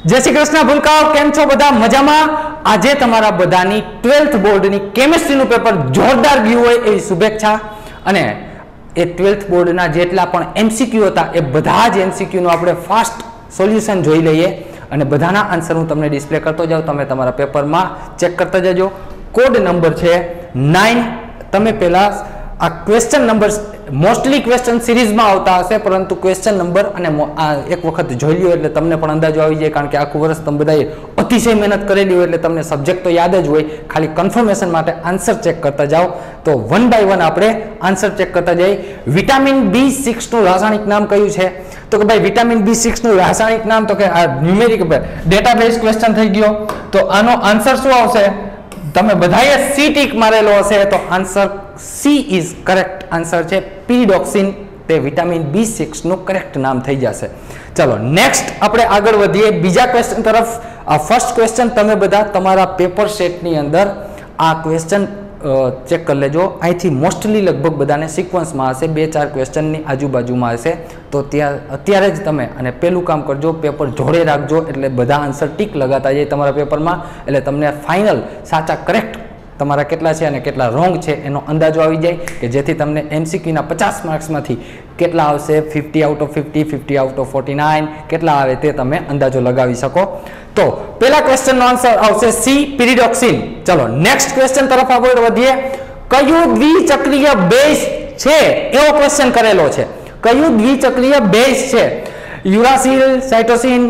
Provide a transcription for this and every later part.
जय श्री कृष्ण भूलकाओ, केम छो बधा मजामां। आजे तमारा बधानी 12th बोर्डनी केमिस्ट्रीનું पेपर जोरदार गયું હોય એવી શુભેચ્છા। અને એ 12th બોર્ડના જેટલા પણ એમસીક્યુ હતા એ બધા જ એમસીક્યુનો આપણે ફાસ્ટ સોલ્યુશન જોઈ લઈએ અને બધાના આન્સર હું તમને ડિસ્પ્લે કરતો જાઉં, તમે તમારા પેપરમાં ચેક કરતા જજો। કોડ નંબર છે 9। તમે પહેલા આ ક્વેશ્ચન નંબર મોસ્ટલી ક્વેશ્ચન સિરીઝમાં આવતા હશે, પરંતુ ક્વેશ્ચન નંબર અને એક વખત જોઈ લ્યો એટલે તમને પણ અંદાજો આવી જાય, કારણ કે આખું વર્ષ તમે બધાએ અતિશય મહેનત કરેલી હોય એટલે તમને સબ્જેક્ટ તો યાદ જ હોય, ખાલી કન્ફર્મેશન માટે આન્સર ચેક કરતા જાઓ। તો 1 બાય 1 આપણે આન્સર ચેક કરતા જઈએ। વિટામિન B6 નું રાસાયણિક નામ કયું છે? તો કે ભાઈ વિટામિન B6 નું રાસાયણિક નામ તો કે આ ન્યુમેરિક ડેટાબેઝ ક્વેશ્ચન થઈ ગયો, તો આનો આન્સર શું આવશે? તમે બધાએ સી ટીક મારેલો હશે તો answer C is correct answer છે। પીરિડોક્સિન તે વિટામિન B6 નું કરેક્ટ નામ થઈ જશે। ચલો નેક્સ્ટ આપણે આગળ વધીએ બીજા ક્વેશ્ચન તરફ। આ ફર્સ્ટ ક્વેશ્ચન તમે બધા તમારા પેપર સેટની અંદર આ ક્વેશ્ચન ચેક કરી લેજો। અહીંથી મોસ્ટલી લગભગ બધાને સિક્વન્સમાં હશે, 2-4 ક્વેશ્ચનની આજુબાજુમાં હશે, તો અત્યારે જ તમે અને પહેલું કામ કરજો, પેપર જોડે રાખજો એટલે બધા આન્સર ટીક લગાતા જાય તમારા પેપરમાં, એટલે તમને ફાઇનલ સાચા કરેક્ટ તમારા કેટલા છે અને કેટલા રોંગ છે એનો અંદાજો આવી જાય, કે જેથી તમને એમસીક્યુના 50 માર્ક્સમાંથી કેટલા આવશે, 50 આઉટ ઓફ 50, 50 આઉટ ઓફ 49 કેટલા આવે તે તમે અંદાજો લગાવી શકો। તો પહેલા ક્વેશ્ચનનો આન્સર આવશે સી, પિરિડોક્સિન। ચલો નેક્સ્ટ ક્વેશ્ચન તરફ આગળ વધીએ। કયું દ્વિચક્રીય બેઝ છે એવો ક્વેશ્ચન કરેલો છે। કયું દ્વિચક્રીય બેઝ છે? યુરાસિલ, સાઇટોસિન,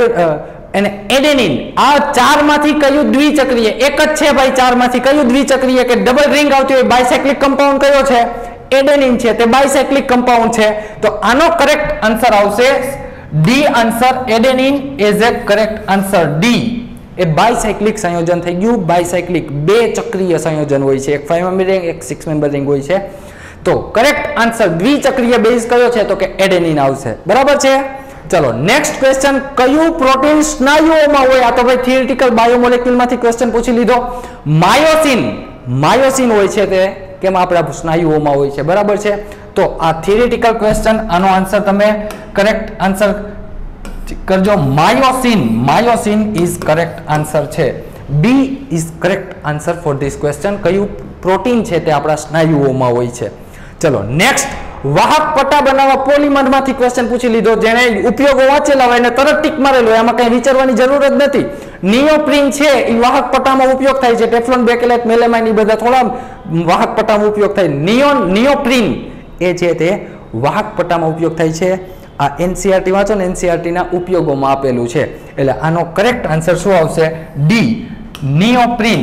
અને એડેનિન, આ ચારમાંથી કયું દ્વિચક્રીય? એક જ છે ભાઈ, ચારમાંથી કયું દ્વિચક્રીય કે ડબલ રિંગ આવતી હોય બાયસાયક્લિક કમ્પાઉન્ડ કયો છે? એડેનિન છે, તે બાયસાયક્લિક કમ્પાઉન્ડ છે। તો આનો કરેક્ટ આન્સર આવશે D answer, adenine is a correct answer D. એ બાયસાયક્લિક સંયોજન થઈ ગયું। બાયસાયક્લિક બે ચક્રીય સંયોજન હોય છે, એક 5 મેમ્બર રિંગ, એક 6 મેમ્બર રિંગ હોય છે। તો કરેક્ટ આન્સર દ્વિચક્રીય બેઝ કયો છે? તો કે એડેનિન આવશે, બરાબર છે। ચલો નેક્સ્ટ ક્વેશ્ચન, કયું પ્રોટીન સ્નાયુઓમાં હોય? આ તો ભાઈ થિયરિટિકલ બાયોમોલેક્યુલ માંથી ક્વેશ્ચન પૂછી લીધો। માયોસિન, માયોસિન હોય છે તે કેમ આપણા સ્નાયુઓમાં હોય છે, બરાબર છે। તો આ થિયરિટિકલ ક્વેશ્ચન, આનો આન્સર તમે કરેક્ટ આન્સર કરજો। Myosin, myosin is correct answer છે, B is correct answer for this question. કયું પ્રોટીન છે તે આપણા સ્નાયુઓમાં હોય છે। ચલો નેક્સ્ટ, વાહક પટ્ટા બનાવવા પોલિમર માંથી ક્વેશ્ચન પૂછી લીધો, જેને ઉપયોગો વાંચેલા હોય એને તરત ટીક મારેલો હોય, આમાં કઈ વિચારવાની જરૂર જ નથી। નિયોપ્રીન છે એ વાહક પટ્ટામાં ઉપયોગ થાય છે, ટેફલોન, બેકેલેટ, મેલેમાઇન એ બધા થોડા વાહક પટ્ટામાં ઉપયોગ થાય। નિયોપ્રીન એ છે તે વાહક પટ્ટામાં ઉપયોગ થાય છે। આ એનસીઆરટી વાંચો ને, એનસીઆરટી ના ઉપયોગોમાં આપેલું છે, એટલે આનો કરેક્ટ આન્સર શું આવશે? D, neoprene.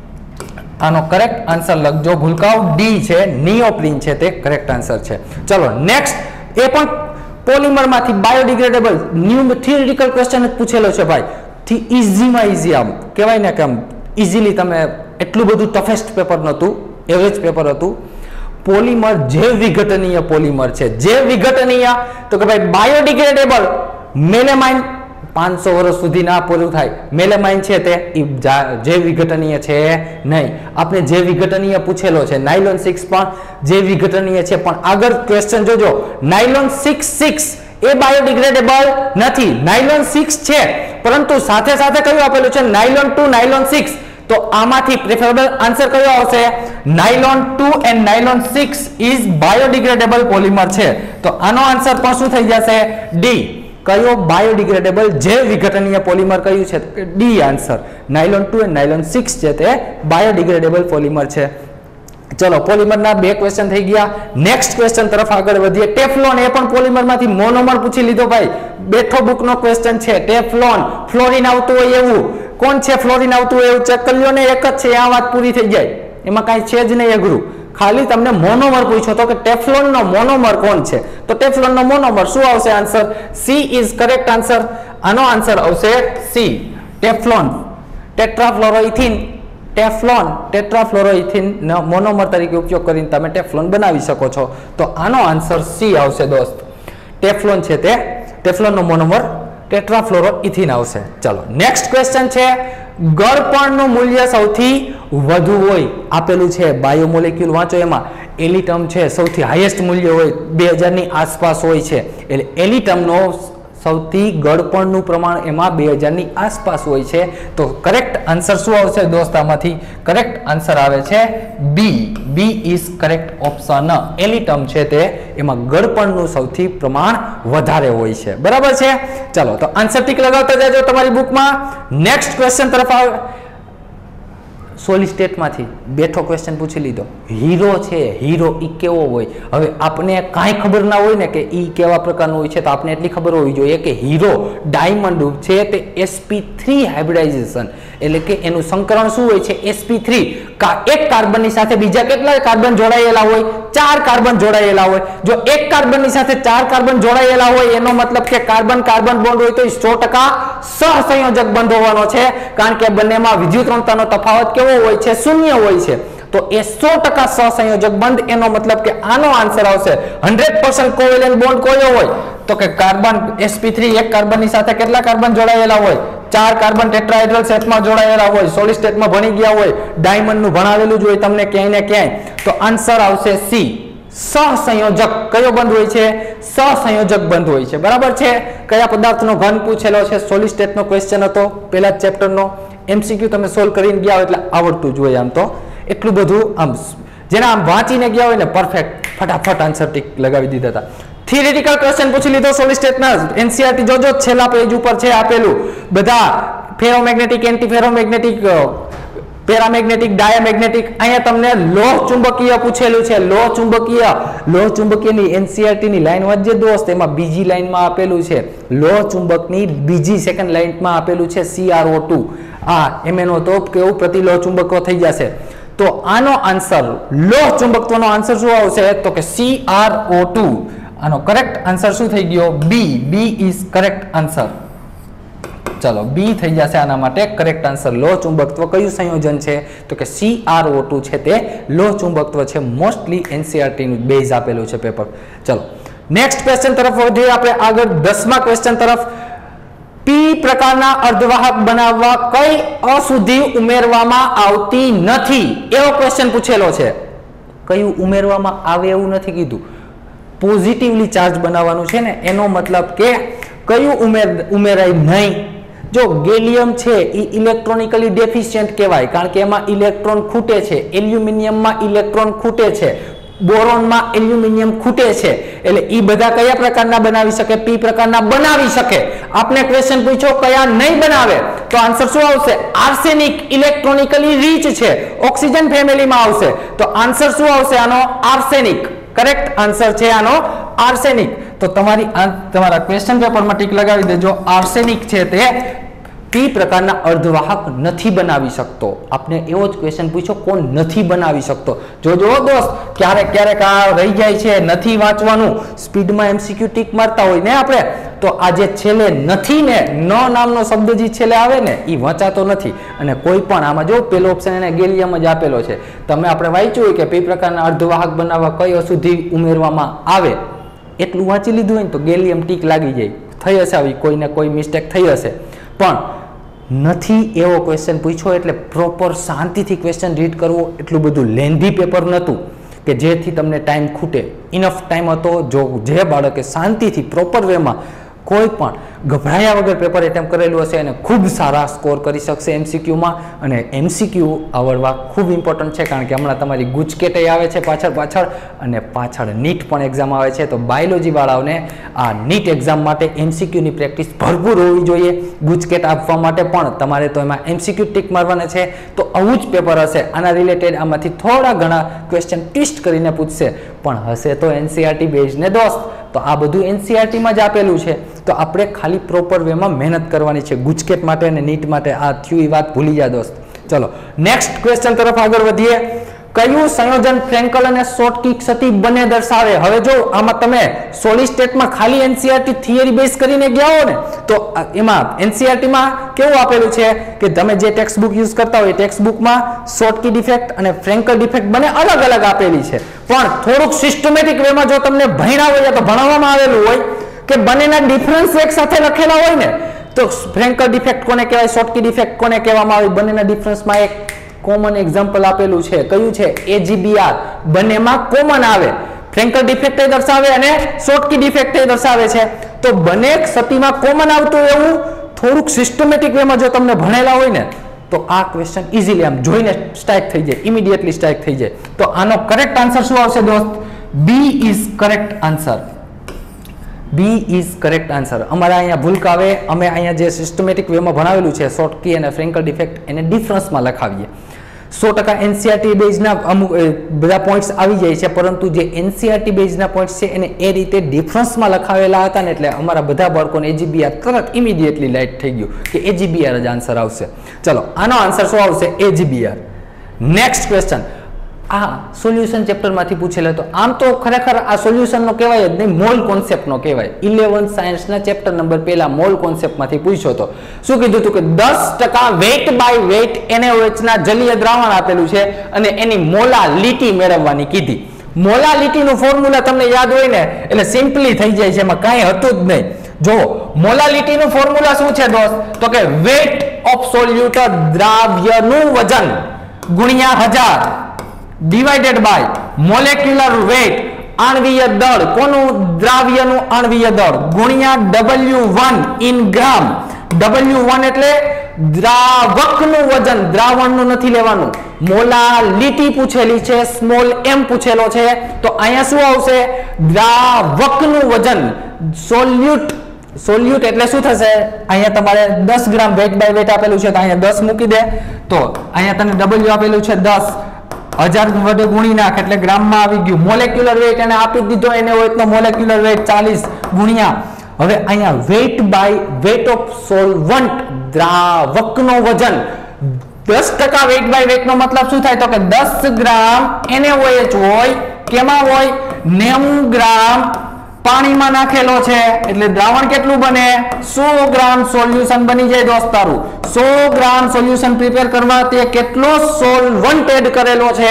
આનો કરેક્ટ આન્સર લખજો ભૂલકાઓ, ડી છે, નિયોપ્રીન છે તે કરેક્ટ આન્સર છે। ચલો નેક્સ્ટ, એ પણ પોલિમર માંથી બાયોડિગ્રેડેબલ ન્યૂ થિયરિટિકલ ક્વેશ્ચન જ પૂછેલો છે ભાઈ, થી ઈઝીમાં ઈઝી, આમ કહેવાય ને કે આમ ઈઝીલી, તમે એટલું બધું ટફેસ્ટ પેપર નહોતું, એવરેજ પેપર હતું। પોલિમર જૈવ વિઘટનીય પોલિમર છે, જૈવ વિઘટનીય તો કે ભાઈ બાયોડિગ્રેડેબલ મેલેમાઇન 500 વર્ષ સુધી ના પૂરું થાય, મેલેમાઇન છે તે જૈવ વિઘટનીય છે નહીં। આપણે જૈવ વિઘટનીય પૂછેલો છે, નાયલોન 6 પણ જૈવ વિઘટનીય છે, પણ આગળ ક્વેશ્ચન જોજો, નાયલોન 6 એ બાયોડિગ્રેડેબલ નથી, નાયલોન 6 છે પરંતુ સાથે સાથે કયું આપેલું છે? Nylon 2, nylon 6। તો આમાંથી પ્રેફરેબલ આન્સર કયો આવશે? Nylon 2 and nylon 6 is biodegradable polymer છે। તો આનો આન્સર પણ શું થઈ જશે? ડી। કયો બાયોડિગ્રેડેબલ જૈવ વિઘટનીય પોલિમર કયું છે? D answer, nylon 2 and nylon 6 છે તે બાયોડિગ્રેડેબલ પોલિમર છે। ચલો પોલિમરના 2 ક્વેશ્ચન થઈ ગયા। નેક્સ્ટ ક્વેશ્ચન તરફ આગળ વધીએ। ટેફલોન, એ પણ પોલિમરમાંથી મોનોમર પૂછી લીધો ભાઈ, બેઠો બુકનો ક્વેશ્ચન છે। ટેફલોન, ફ્લોરિન આવતું હોય એવું, કોણ છે ફ્લોરિન આવતું હોય એવું? ચેક કરી લ્યો ને, એક જ છે, આ વાત પૂરી થઈ જાય, એમાં કાંઈ છે જ નહીં અઘરું, ખાલી તમને મોનોમર પૂછો તો કે ટેફલોન નો મોનોમર કોણ છે? તો ટેફલોન નો મોનોમર શું આવશે answer? C is correct answer. આનો આન્સર આવશે C, Teflon, tetrafluoroethene. Teflon, tetrafluoroethene નો મોનોમર તરીકે ઉપયોગ કરીને તમે ટેફલોન બનાવી શકો છો। તો આનો આન્સર સી આવશે દોસ્ત, ટેફલોન છે તે, ટેફલોન નો મોનોમર ટેટ્રાફ્લોરોઇથિન આવશે। ચલો નેક્સ્ટ ક્વેશ્ચન છે, ગળપણનું મૂલ્ય સૌથી વધુ હોય આપેલું છે, બાયોમોલેક્યુલ વાંચો, એમાં એલિટમ છે સૌથી હાઈએસ્ટ મૂલ્ય હોય, 2000 ની આસપાસ હોય છે, એટલે એલિટમનો સૌથી ગળપણનું પ્રમાણ એમાં 2000 ની આસપાસ હોય છે. તો કરેક્ટ આન્સર શું આવશે દોસ્ત? આમાંથી કરેક્ટ આન્સર આવે છે B. B is correct option. એલી ટર્મ છે તે એમાં ગળપણનું સૌથી પ્રમાણ વધારે હોય છે. બરાબર છે? ચાલો તો આન્સર ટીક લગાવતા જાજો તમારી બુકમાં. નેક્સ્ટ ક્વેશ્ચન તરફ આવે. સોલિડ સ્ટેટમાંથી બેઠો ક્વેશ્ચન પૂછી લીધો. હીરો છે, હીરો ઈ કેવો હોય? હવે આપને કાંઈ ખબર ના હોય ને કે ઈ કેવા પ્રકારનો હોય છે, તો આપને એટલી ખબર હોવી જોઈએ કે હીરો ડાયમંડ છે તે sp3 હાઇબ્રિડાઇઝેશન, એટલે કે એનું સંકરણ શું હોય છે? sp3. એક કાર્બનની સાથે બીજા કેટલા કાર્બન જોડાયેલા હોય? 4 કાર્બન જોડાયેલા હોય. જો એક કાર્બનની સાથે 4 કાર્બન જોડાયેલા હોય એનો મતલબ કે કાર્બન કાર્બન બોન્ડ હોય તો 100% સહસંયોજક બંધ હોવાનો છે, કારણ કે બંનેમાં વિદ્યુતઋણતાનો તફાવત કેવો હોય છે? શૂન્ય હોય છે. તો એ 100% સહસંયોજક બંધ, એનો મતલબ કે આનો આન્સર આવશે 100% કોવેલેન્ટ બોન્ડ કયો હોય? તો કે કાર્બન sp3 એક કાર્બનની સાથે કેટલા કાર્બન જોડાયેલા હોય? 4 કાર્બન ટેટ્રાહેડ્રલ સેટમાં જોડાયેલા હોય. સોલિડ સ્ટેટમાં ભણી ગયા હોય, ડાયમંડનું ભણાવેલું જ હોય તમને ક્યાંય ને ક્યાંય. તો આન્સર આવશે સી. સહસંયોજક કયો બંધ હોય છે? સહસંયોજક બંધ હોય છે. બરાબર છે? કયા પદાર્થનો ઘન પૂછેલો છે? સોલિડ સ્ટેટનો ક્વેશ્ચન હતો પહેલા જ ચેપ્ટરનો. MCQ તમે સોલ્વ કરીને ગયા હોય એટલે આવડતું જ હોય. આમ તો એટલું બધું આમ જેના આમ વાંચીને ગયા હોય ને પરફેક્ટ ફટાફટ આન્સર ટીક લગાવી દીધા હતા. થિયરિટિકલ ક્વેશ્ચન પૂછી લીધો સોલિડ સ્ટેટના. NCERT જોજો છેલ્લા પેજ ઉપર છે આપેલું બધા ferromagnetic, anti ferromagnetic, paramagnetic, diamagnetic. અહીંયા તમને લોહ ચુંબકીય પૂછેલું છે. લોહ ચુંબકીયની NCERT ની લાઈન વાંચજે દોસ્ત. એમાં બીજી લાઈનમાં આપેલું છે લોહ ચુંબકની બીજી સેકન્ડ લાઈનમાં આપેલું છે CrO2. MnO તો કેવું પ્રતિલોહ ચુંબકો થઈ જશે. તો આનો આન્સર લોહ ચુંબકત્વનો આન્સર શું આવશે? તો કે CrO2. આનો કરેક્ટ આન્સર શું થઈ ગયો? B. B is correct answer. ચલો બી થઈ જશે આના માટે કરેક્ટ આન્સર. લોહ ચુંબકત્વ કયું સંયોજન છે? તો કે CrO2 છે તે લોહ ચુંબકત્વ છે. મોસ્ટલી NCERT નું બેઝ આપેલું છે પેપર. ચલો નેક્સ્ટ ક્વેશ્ચન તરફ વધીએ આપણે આગળ 10મા ક્વેશ્ચન તરફ. પી પ્રકારના અર્ધવાહક બનાવવા કઈ અશુદ્ધિ ઉમેરવામાં આવતી નથી? એવો ક્વેશ્ચન પૂછેલો છે. કયું ઉમેરવામાં આવે એવું નથી કીધું. પોઝિટિવલી ચાર્જ બનાવવાનું છે ને, એનો મતલબ કે કયું ઉમેરાય નહીં. જો ગેલિયમ છે એ ઇલેક્ટ્રોનિકલી ડેફિશિયન્ટ કહેવાય, કારણ કે એમાં ઇલેક્ટ્રોન ખૂટે છે. એલ્યુમિનિયમમાં ઇલેક્ટ્રોન ખૂટે છે. બોરોનમાં એલ્યુમિનિયમ ખૂટે છે. એટલે એ બધા કયા પ્રકારના બનાવી શકે? પી પ્રકારના બનાવી શકે. આપને ક્વેશ્ચન પૂછ્યો કયા નહીં બનાવે, તો આન્સર શું આવશે? આર્સેનિક ઇલેક્ટ્રોનિકલી રીચ છે, ઓક્સિજન ફેમિલીમાં આવશે. તો આન્સર શું આવશે આનો? આર્સેનિક. કરેક્ટ આન્સર છે આનો આર્સેનિક. તો તમારા ક્વેશ્ચન પેપરમાં ટીક લગાવી દેજો. આર્સેનિક છે તે પી પ્રકારના અર્ધવાહક નથી બનાવી શકતો. આપને એવો જ ક્વેશ્ચન પૂછ્યો કોણ નથી બનાવી શકતો. જોજો દોસ્ત, ક્યારેક આ રહી જાય છે, નથી વાંચવાનું. સ્પીડમાં MCQ ટીક મારતા હોય ને આપણે, તો આ જે છેલ્લે નથી ને ન નામનો શબ્દ જે છેલ્લે આવે ને એ વાંચાતો નથી. અને કોઈ પણ આમાં જો પેલો ઓપ્શન એને ગેલિયમ જ આપેલો છે. તમે આપણે વાંચ્યું હોય કે પી પ્રકારના અર્ધવાહક બનાવવા કઈ અશુદ્ધિ ઉમેરવામાં આવે, એટલું વાંચી લીધું હોય ને તો ગેલિયમ ટીક લાગી જાય. થઈ હશે આવી કોઈને કોઈ મિસ્ટેક થઈ હશે, પણ નથી એવો ક્વેશ્ચન પૂછ્યો એટલે પ્રોપર શાંતિથી ક્વેશ્ચન રીડ કરવો. એટલું બધું લેન્ધી પેપર નહોતું કે જેથી તમને ટાઈમ ખૂટે. ઇનફ ટાઈમ હતો. જો જે બાળકે શાંતિથી પ્રોપર વેમાં કોઈ પણ ગભરાયા વગર પેપર એટેમ્પ કરેલું હશે અને ખૂબ સારા સ્કોર કરી શકશે MCQમાં. અને MCQ આવડવા ખૂબ ઇમ્પોર્ટન્ટ છે, કારણ કે હમણાં તમારી ગુજકેટ આવે છે પાછળ અને પાછળ નીટ પણ એક્ઝામ આવે છે. તો બાયોલોજી વાળાઓને આ નીટ એક્ઝામ માટે MCQની પ્રેક્ટિસ ભરપૂર હોવી જોઈએ. ગુજકેટ આપવા માટે પણ તમારે તો એમાં MCQ ટીક મારવાના છે. તો આવું જ પેપર હશે. આના રિલેટેડ આમાંથી થોડા ઘણા ક્વેશ્ચન ટ્વિસ્ટ કરીને પૂછશે, પણ હશે તો NCERT બેઝ ને દોસ્ત. તો આ બધું NCERTમાં જ આપેલું છે. તો આપણે ખાલી પ્રોપર વેમાં મહેનત કરવાની છે. ગુજકેટ માટે અને નીટ માટે આ થયું એ વાત ભૂલી જા દોસ્ત. ચલો નેક્સ્ટ ક્વેશ્ચન તરફ આગળ વધીએ. કયું સંયોજન ફ્રેન્કલ અને શોર્ટકી ક્ષતિ બંને દર્શાવે? હવે જો આમાં તમે સોલિડ સ્ટેટમાં ખાલી NCERT થિયરી બેઝ કરીને ગયા હો ને, તો એમાં NCERTમાં કેવું આપેલું છે કે તમે જે ટેક્સ્ટ બુક યુઝ કરતા હોય ટેક્સ્ટ બુકમાં શોર્ટકી ડિફેક્ટ અને ફ્રેન્કલ ડિફેક્ટ બંને અલગ અલગ આપેલી છે. પણ થોડુંક સિસ્ટમેટિક વેમાં જો તમને ભણ્યા હોય તો ભણાવવામાં આવેલું હોય કે બંનેના ડિફરન્સ એક સાથે લખેલા હોય ને, તો ફ્રેન્કલ ડિફેક્ટ કોને કહેવાય, શોર્ટકી ડિફેક્ટ કોને કહેવામાં આવે? બંનેના ડિફરન્સમાં એક કોમન એક્ઝામ્પલ આપેલું છે. કયું છે? AGBR. બંનેમાં કોમન આવે. ફ્રેન્કલ ડિફેક્ટ દર્શાવે અને શોર્ટકી ડિફેક્ટ દર્શાવે છે. તો બને સતીમાં કોમન આવતું એવું થોડુંક સિસ્ટમેટિક વેમાં જો તમને ભણેલા હોય ને તો આ ક્વેશ્ચન ઇઝીલી આમ જોઈને સ્ટ્રાઇક થઈ જાય, ઇમિડિયેટલી સ્ટ્રાઇક થઈ જાય. તો આનો કરેક્ટ આન્સર શું આવશે દોસ્ત? B is correct answer. B is correct answer. અમારા અહીંયા ભૂલક આવે, અમે અહીંયા જે સિસ્ટમેટિક વેમાં ભણાવેલું છે શોર્ટ કી અને ફ્રેન્કલ ડિફેક્ટ એને ડિફરન્સમાં લખાવીએ. 100% એનસીઆરટી બેઝના અમુક બધા પોઈન્ટ્સ આવી જાય છે, પરંતુ જે એનસીઆરટી બેઝના પોઈન્ટ્સ છે એને એ રીતે ડિફરન્સમાં લખાવેલા હતા ને એટલે અમારા બધા બાળકોને એજીબીઆર તરત ઇમિડિયેટલી લાઇટ થઈ ગયું કે એજીબીઆર જ આન્સર આવશે. ચલો આનો આન્સર શું આવશે? એજીબીઆર. નેક્સ્ટ ક્વેશ્ચન આ સોલ્યુશન ચેપ્ટરમાંથી પૂછેલો હતો. આમ તો ખરેખર આ સોલ્યુશનનો કહેવાય જ નહીં, મોલ કોન્સેપ્ટનો કહેવાય. 11th સાયન્સના ચેપ્ટર નંબર પહેલા મોલ કોન્સેપ્ટમાંથી પૂછ્યો હતો. શું કીધું હતું કે 10% વેટ બાય વેટ NaOH જલીય દ્રાવણ આપેલું છે અને એની મોલાલિટી મેળવવાની કીધી. મોલાલિટીનું ફોર્મ્યુલા તમને યાદ હોય ને એટલે સિમ્પલી થઈ જાય છે, એમાં કાંઈ હતું જ નહીં. જો મોલાલિટીનું ફોર્મ્યુલા શું છે દોસ્ત? તો કે વેટ ઓફ સોલ્યુટ દ્રાવ્યનું વજન ગુણ્યા 1000 ડિવાઇડેડ બાય મોલેક્યુલર વેટ આણ્વીય દળ, કોનું? દ્રાવ્યનું આણ્વીય દળ ગુણ્યા W1 ઇન ગ્રામ. W1 એટલે દ્રાવકનું વજન, દ્રાવણનું નથી લેવાનું. મોલાલિટી પૂછેલી છે, સ્મોલ m પૂછેલો છે, તો અહીંયા શું આવશે? દ્રાવકનું વજન. સોલ્યુટ એટલે શું થશે? અહીંયા તમારે 10 ગ્રામ વેટ બાય વેટ આપેલું છે તો અહીંયા 10 મૂકી દે, તો અહીંયા તને W આપેલું છે 10, 1000 વડે ગુણી નાખ એટલે ગ્રામમાં આવી ગયું. મોલેક્યુલર વેટ એને આપી દીધો, એને હોય તો મોલેક્યુલર વેટ 40 ગુણ્યા, હવે અહીંયા weight by weight of solvent, દ્રાવકનો વજન. 10% વેટ બાય વેટ નો મતલબ શું થાય? તો કે 10 ગ્રામ NaOH હોય, કેમાં હોય? 90 ગ્રામ પાણીમાં નાખેલો છે એટલે દ્રાવણ કેટલું બને? 100 ગ્રામ સોલ્યુશન બની જાય દોસ્ત તારું. 100 ગ્રામ સોલ્યુશન પ્રિપેર કરવા તે કેટલો સોલ્વન્ટ એડ કરેલો છે?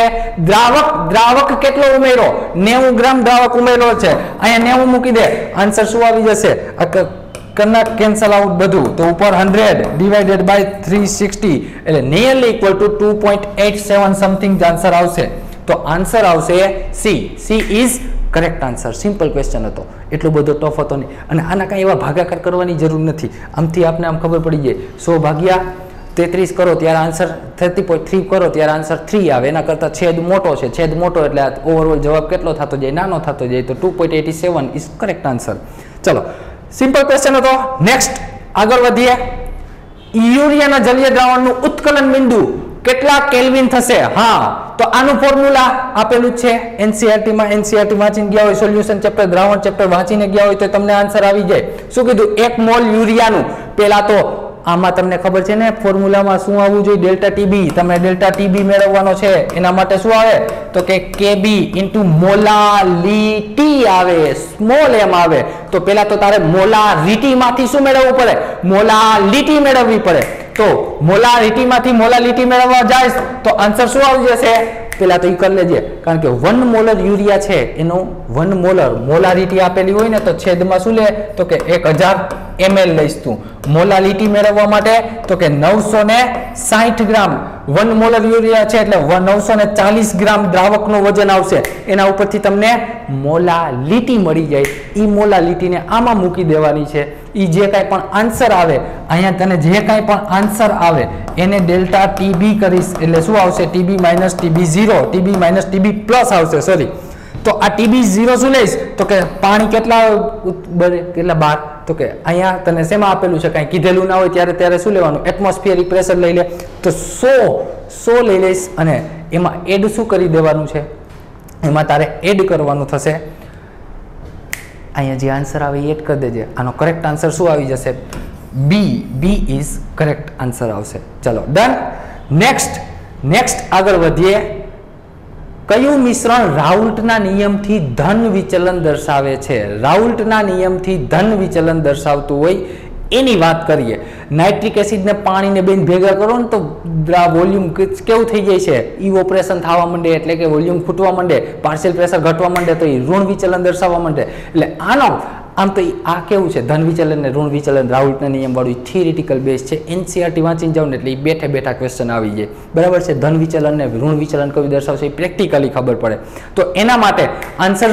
દ્રાવક કેટલો ઉમેરો? 90 ગ્રામ દ્રાવક ઉમેરો છે. અહીંયા 90 મૂકી દે, આન્સર શું આવી જશે? કરના કેન્સલ આઉટ બધું, તો ઉપર 100 ડિવાઇડેડ બાય 360 એટલે nearly equal to 2.87 something answer આવશે. તો આન્સર આવશે C. C is correct answer. Simple question હતો, એટલો બધો ટફ હતો નહીં. અને આના કાંઈ એવા ભાગાકાર કરવાની જરૂર નથી. આમથી આપને આમ ખબર પડી જાય 100 ભાગ્યા 33 કરો ત્યારે આન્સર 30.3 કરો ત્યારે આન્સર 3 આવે. એના કરતાં છેદ મોટો છે, છેદ મોટો એટલે ઓવરઓલ જવાબ કેટલો થતો જાય? નાનો થતો જાય. તો 2.87 ઇઝ કરેક્ટ આન્સર. ચલો સિમ્પલ ક્વેશ્ચન હતો. નેક્સ્ટ આગળ વધીએ. યુરિયાના જલીય દ્રાવણનું ઉત્કલન બિંદુ કેટલા કેલ્વિન થશે? હા, તો આનું ફોર્મ્યુલા આપેલું છે એનસીઆરટી માં. એનસીઆરટી વાંચીને ગયા હોય, સોલ્યુશન ચેપ્ટર, દ્રાવણ ચેપ્ટર વાંચીને ગયા હોય તો તમને આન્સર આવી જાય. શું કીધું? 1 મોલ યુરિયાનું, પેલા તો આમાં તમને ખબર છે ને ફોર્મ્યુલામાં શું આવવું જોઈએ? Delta TB. તમે ડેલ્ટા ટીબી મેળવવાનો છે એના માટે શું આવે? તો કે કેબી ઇન્ટુ મોલાલિટી આવે, સ્મોલ m આવે. તો પેલા તો તારે મોલાલિટી માંથી શું મેળવવું પડે? મોલાલિટી મેળવવી પડે. તો મોલાલિટી માંથી મોલાલિટી મેળવવા જાય તો આન્સર શું આવી જશે? પેલા તો એ કરી લેજે, કારણ કે 1 મોલર યુરિયા છે એનું 1 મોલર મોલારિટી આપેલી હોય ને તો છેદમાં શું લે? તો કે 1000 ml લઈશ તું. મોલાલિટી મેળવવા માટે તો કે 960 ગ્રામ 1 મોલર યુરિયા છે એટલે 940 ગ્રામ દ્રાવકનું વજન આવશે. એના ઉપરથી તમને મોલાલિટી મળી જાય. એ મોલાલિટીને આમાં મૂકી દેવાની છે. એ જે કાંઈ પણ આન્સર આવે, અહીંયા તને જે કાંઈ પણ આન્સર આવે એને ડેલ્ટા ટીબી કરીશ એટલે શું આવશે? TB minus TB 0, TB minus TB plus આવશે. સોરી, તો આ ટીબી 0 શું લઈશ? તો કે પાણી કેટલા 12, તો કે અહીંયા તને શેમાં આપેલું છે? કાંઈ કીધેલું ના હોય ત્યારે શું લેવાનું? એટમોસ્ફિયરિક પ્રેશર લઈ લે. તો 100 લઈ લઈશ અને એમાં એડ શું કરી દેવાનું છે? એમાં તારે એડ કરવાનું થશે. અહીંયા જે આન્સર આવે એ એડ કરી દેજે. આનો કરેક્ટ આન્સર શું આવી જશે? B. B is correct answer આવશે. ચલો ડન. નેક્સ્ટ આગળ વધીએ. કયું મિશ્રણ રાઉલ્ટના નિયમથી ધન વિચલન દર્શાવે છે? રાઉલ્ટના નિયમથી ધન વિચલન દર્શાવતું હોય એની વાત કરીએ. નાઇટ્રિક એસિડ ને પાણીને બેન ભેગા કરો ને તો વોલ્યુમ કેવું થઈ જાય છે? ઇવોપરેશન થવા માંડે એટલે કે વોલ્યુમ ખૂટવા માંડે, પાર્શિયલ પ્રેશર ઘટવા માંડે તો એ ઋણ વિચલન દર્શાવવા માંડે. એટલે આનો આમ તો આ કેવું છે? ધન વિચલન ને ઋણ વિચલન રાઉલ્ટના નિયમ વાળું થિયરિટિકલ બેઝ છે. એનસીઆરટી વાંચીને જાવ ને એટલે એ બેઠા ક્વેશ્ચન આવી જાય. બરાબર છે? ધન વિચલન ને ઋણ વિચલન કયું દર્શાવશે એ પ્રેક્ટિકલી ખબર પડે. તો એના માટે આન્સર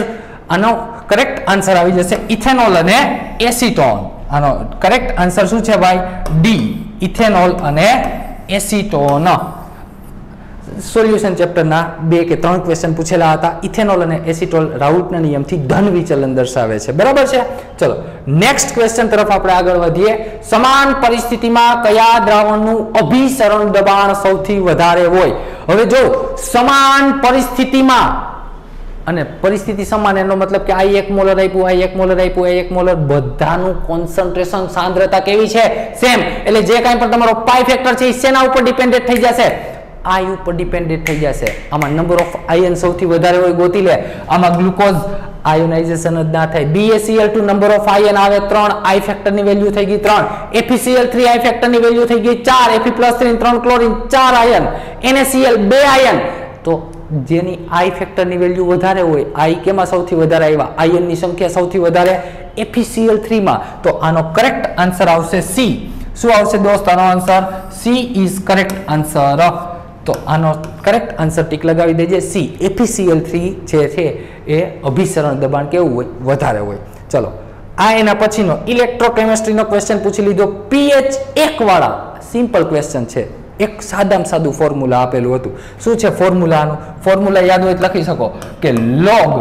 આનો કરેક્ટ આન્સર આવી જશે ઇથેનોલ અને એસિટોન. આનો કરેક્ટ આન્સર શું છે ભાઈ? ડી, ઇથેનોલ અને એસિટોન. સોલ્યુશન ચેપ્ટરના 2 કે 3 ક્વેશ્ચન પૂછેલા હતા. ઇથેનોલ અને એસિટોલ રાઉટના નિયમથી ધન વિચલન દર્શાવે છે. બરાબર છે. ચલો નેક્સ્ટ ક્વેશ્ચન તરફ આપણે આગળ વધીએ. સમાન પરિસ્થિતિમાં કયા દ્રાવણનું અભિસરણ દબાણ સૌથી વધારે હોય? હવે જો સમાન પરિસ્થિતિમાં, અને પરિસ્થિતિ સમાન એનો મતલબ કે આ 1 મોલર આપ્યું, આ 1 મોલર આપ્યું, આ 1 મોલર, બધાનું કોન્સન્ટ્રેશન સાંદ્રતા કેવી છે? સેમ. એટલે જે કાંઈ પણ તમારો પાઈ ફેક્ટર છે એ શેના ઉપર ડિપેન્ડેન્ટ થઈ જશે? આઈ ઉપર ડિપેન્ડેન્ટ થઈ જશે. આમાં નંબર ઓફ આયન સૌથી વધારે હોય ગોતી લે. આમાં ગ્લુકોઝ આયોનાઇઝેશન જ ના થાય. BaCl2 નંબર ઓફ આયન આવે 3, આઈ ફેક્ટર ની વેલ્યુ થઈ ગઈ 3. FeCl3 આઈ ફેક્ટર ની વેલ્યુ થઈ ગઈ 4, Fe+3 3 chlorine 4 ion, NaCl 2 ion. તો જેની આઈ ફેક્ટર ની વેલ્યુ વધારે હોય, આઈ કેમાં સૌથી વધારે આવ્યા? આયન ની સંખ્યા સૌથી વધારે FeCl3 માં. તો આનો કરેક્ટ આન્સર આવશે C. શું આવશે દોસ્ત આનો answer? C is correct answer. તો આનો કરેક્ટ આન્સર ટીક લગાવી દેજે C. FeCl3 જે છે એ અભિસરણ દબાણ કેવું હોય? વધારે હોય. ચલો આ એના પછીનો ઇલેક્ટ્રોકેમિસ્ટ્રીનો ક્વેશ્ચન પૂછી લીધો. pH 1 વાળા સિમ્પલ ક્વેશ્ચન છે. એક સાદામાં સાદું ફોર્મ્યુલા આપેલું હતું. શું છે ફોર્મ્યુલાનું? ફોર્મ્યુલા યાદ હોય તો લખી શકો કે log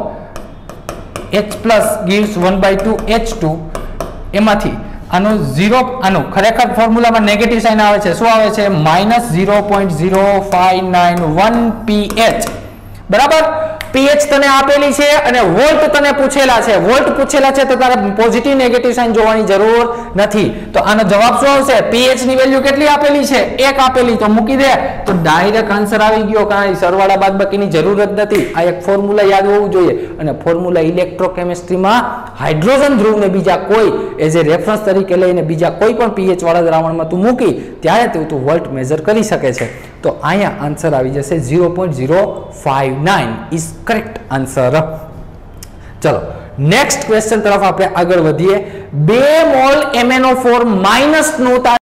H+ gives 1/2 H2. એમાંથી આનો 0, આનો ખરેખર ફોર્મ્યુલામાં નેગેટિવ સાઇન આવે છે. શું આવે છે? -0.0591 pH. બરાબર. pH તને આપેલી છે અને વોલ્ટ તને પૂછેલા છે. વોલ્ટ પૂછેલા છે તો તારે પોઝિટિવ નેગેટિવ સાઇન જોવાની જરૂર નથી. તો આનો જવાબ શું આવશે? pH ની વેલ્યુ કેટલી આપેલી છે? 1 આપેલી. તો મૂકી દે તો ડાયરેક્ટ આન્સર આવી ગયો. કાંઈ સરવાળા બાદબાકીની જરૂર જ નથી. આ એક ફોર્મ્યુલા યાદ હોવું જોઈએ. અને ફોર્મ્યુલા ઇલેક્ટ્રોકેમિસ્ટ્રીમાં હાઇડ્રોજન ધ્રુવને બીજા કોઈ એઝ એ રેફરન્સ તરીકે લઈને બીજા કોઈ પણ pH વાળા દ્રાવણમાં તું મૂકી ત્યારે તું વોલ્ટ મેઝર કરી શકે છે. તો અહીંયા આન્સર આવી જશે 0.059 ઇઝ કરેક્ટ આન્સર. ચલો નેક્સ્ટ ક્વેશ્ચન તરફ આપણે આગળ વધીએ. 2 મોલ MnO4 માઇનસ નું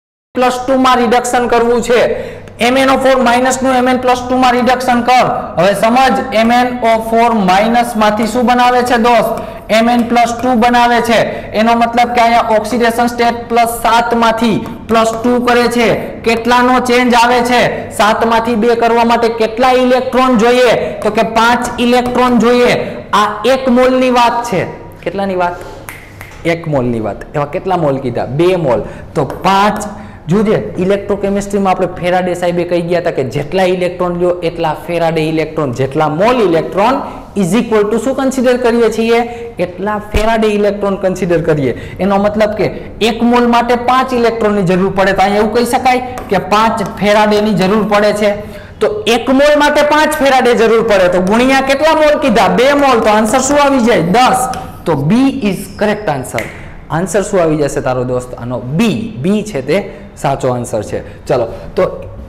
+2 માં રિડક્શન કરવું છે. MnO4 માઇનસ નું Mn+2 માં રિડક્શન કર. હવે સમજ, MnO4 માઇનસ માંથી શું બનાવે છે દોસ્ત? Mn+2 બનાવે છે. એનો મતલબ કે અહીંયા ઓક્સિડેશન સ્ટેટ +7 માંથી +2 કરે છે. કેટલાનો ચેન્જ આવે છે? 7 માંથી 2 કરવા માટે કેટલા ઇલેક્ટ્રોન જોઈએ? તો કે 5 ઇલેક્ટ્રોન જોઈએ. આ 1 મોલની વાત છે. કેટલાની વાત? 1 મોલની વાત. એવા કેટલા મોલ કીધા? 2 મોલ. તો 5 જોજે. ઇલેક્ટ્રોકેમિસ્ટ્રીમાં આપણે ફેરાડે સાહેબે કહી ગયા હતા કે જેટલા ઇલેક્ટ્રોન લ્યો એટલા ફેરાડે ઇલેક્ટ્રોન, જેટલા mole electron is equal to શું કન્સિડર કરીએ છીએ? એટલા ફેરાડે ઇલેક્ટ્રોન કન્સિડર કરીએ. એનો મતલબ કે 1 મોલ માટે 5 ઇલેક્ટ્રોનની જરૂર પડે. તો અહીંયા એવું કહી શકાય કે 5 ફેરાડેની જરૂર પડે છે. તો 1 મોલ માટે 5 ફેરાડે જરૂર પડે. તો ગુણ્યા કેટલા મોલ કીધા? 2 મોલ. તો આન્સર શું આવી જાય? 10. તો B is correct answer. Answer શું આવી જશે તારો દોસ્ત? આનો B. B છે તે સાચો આન્સર છે. ચલો તો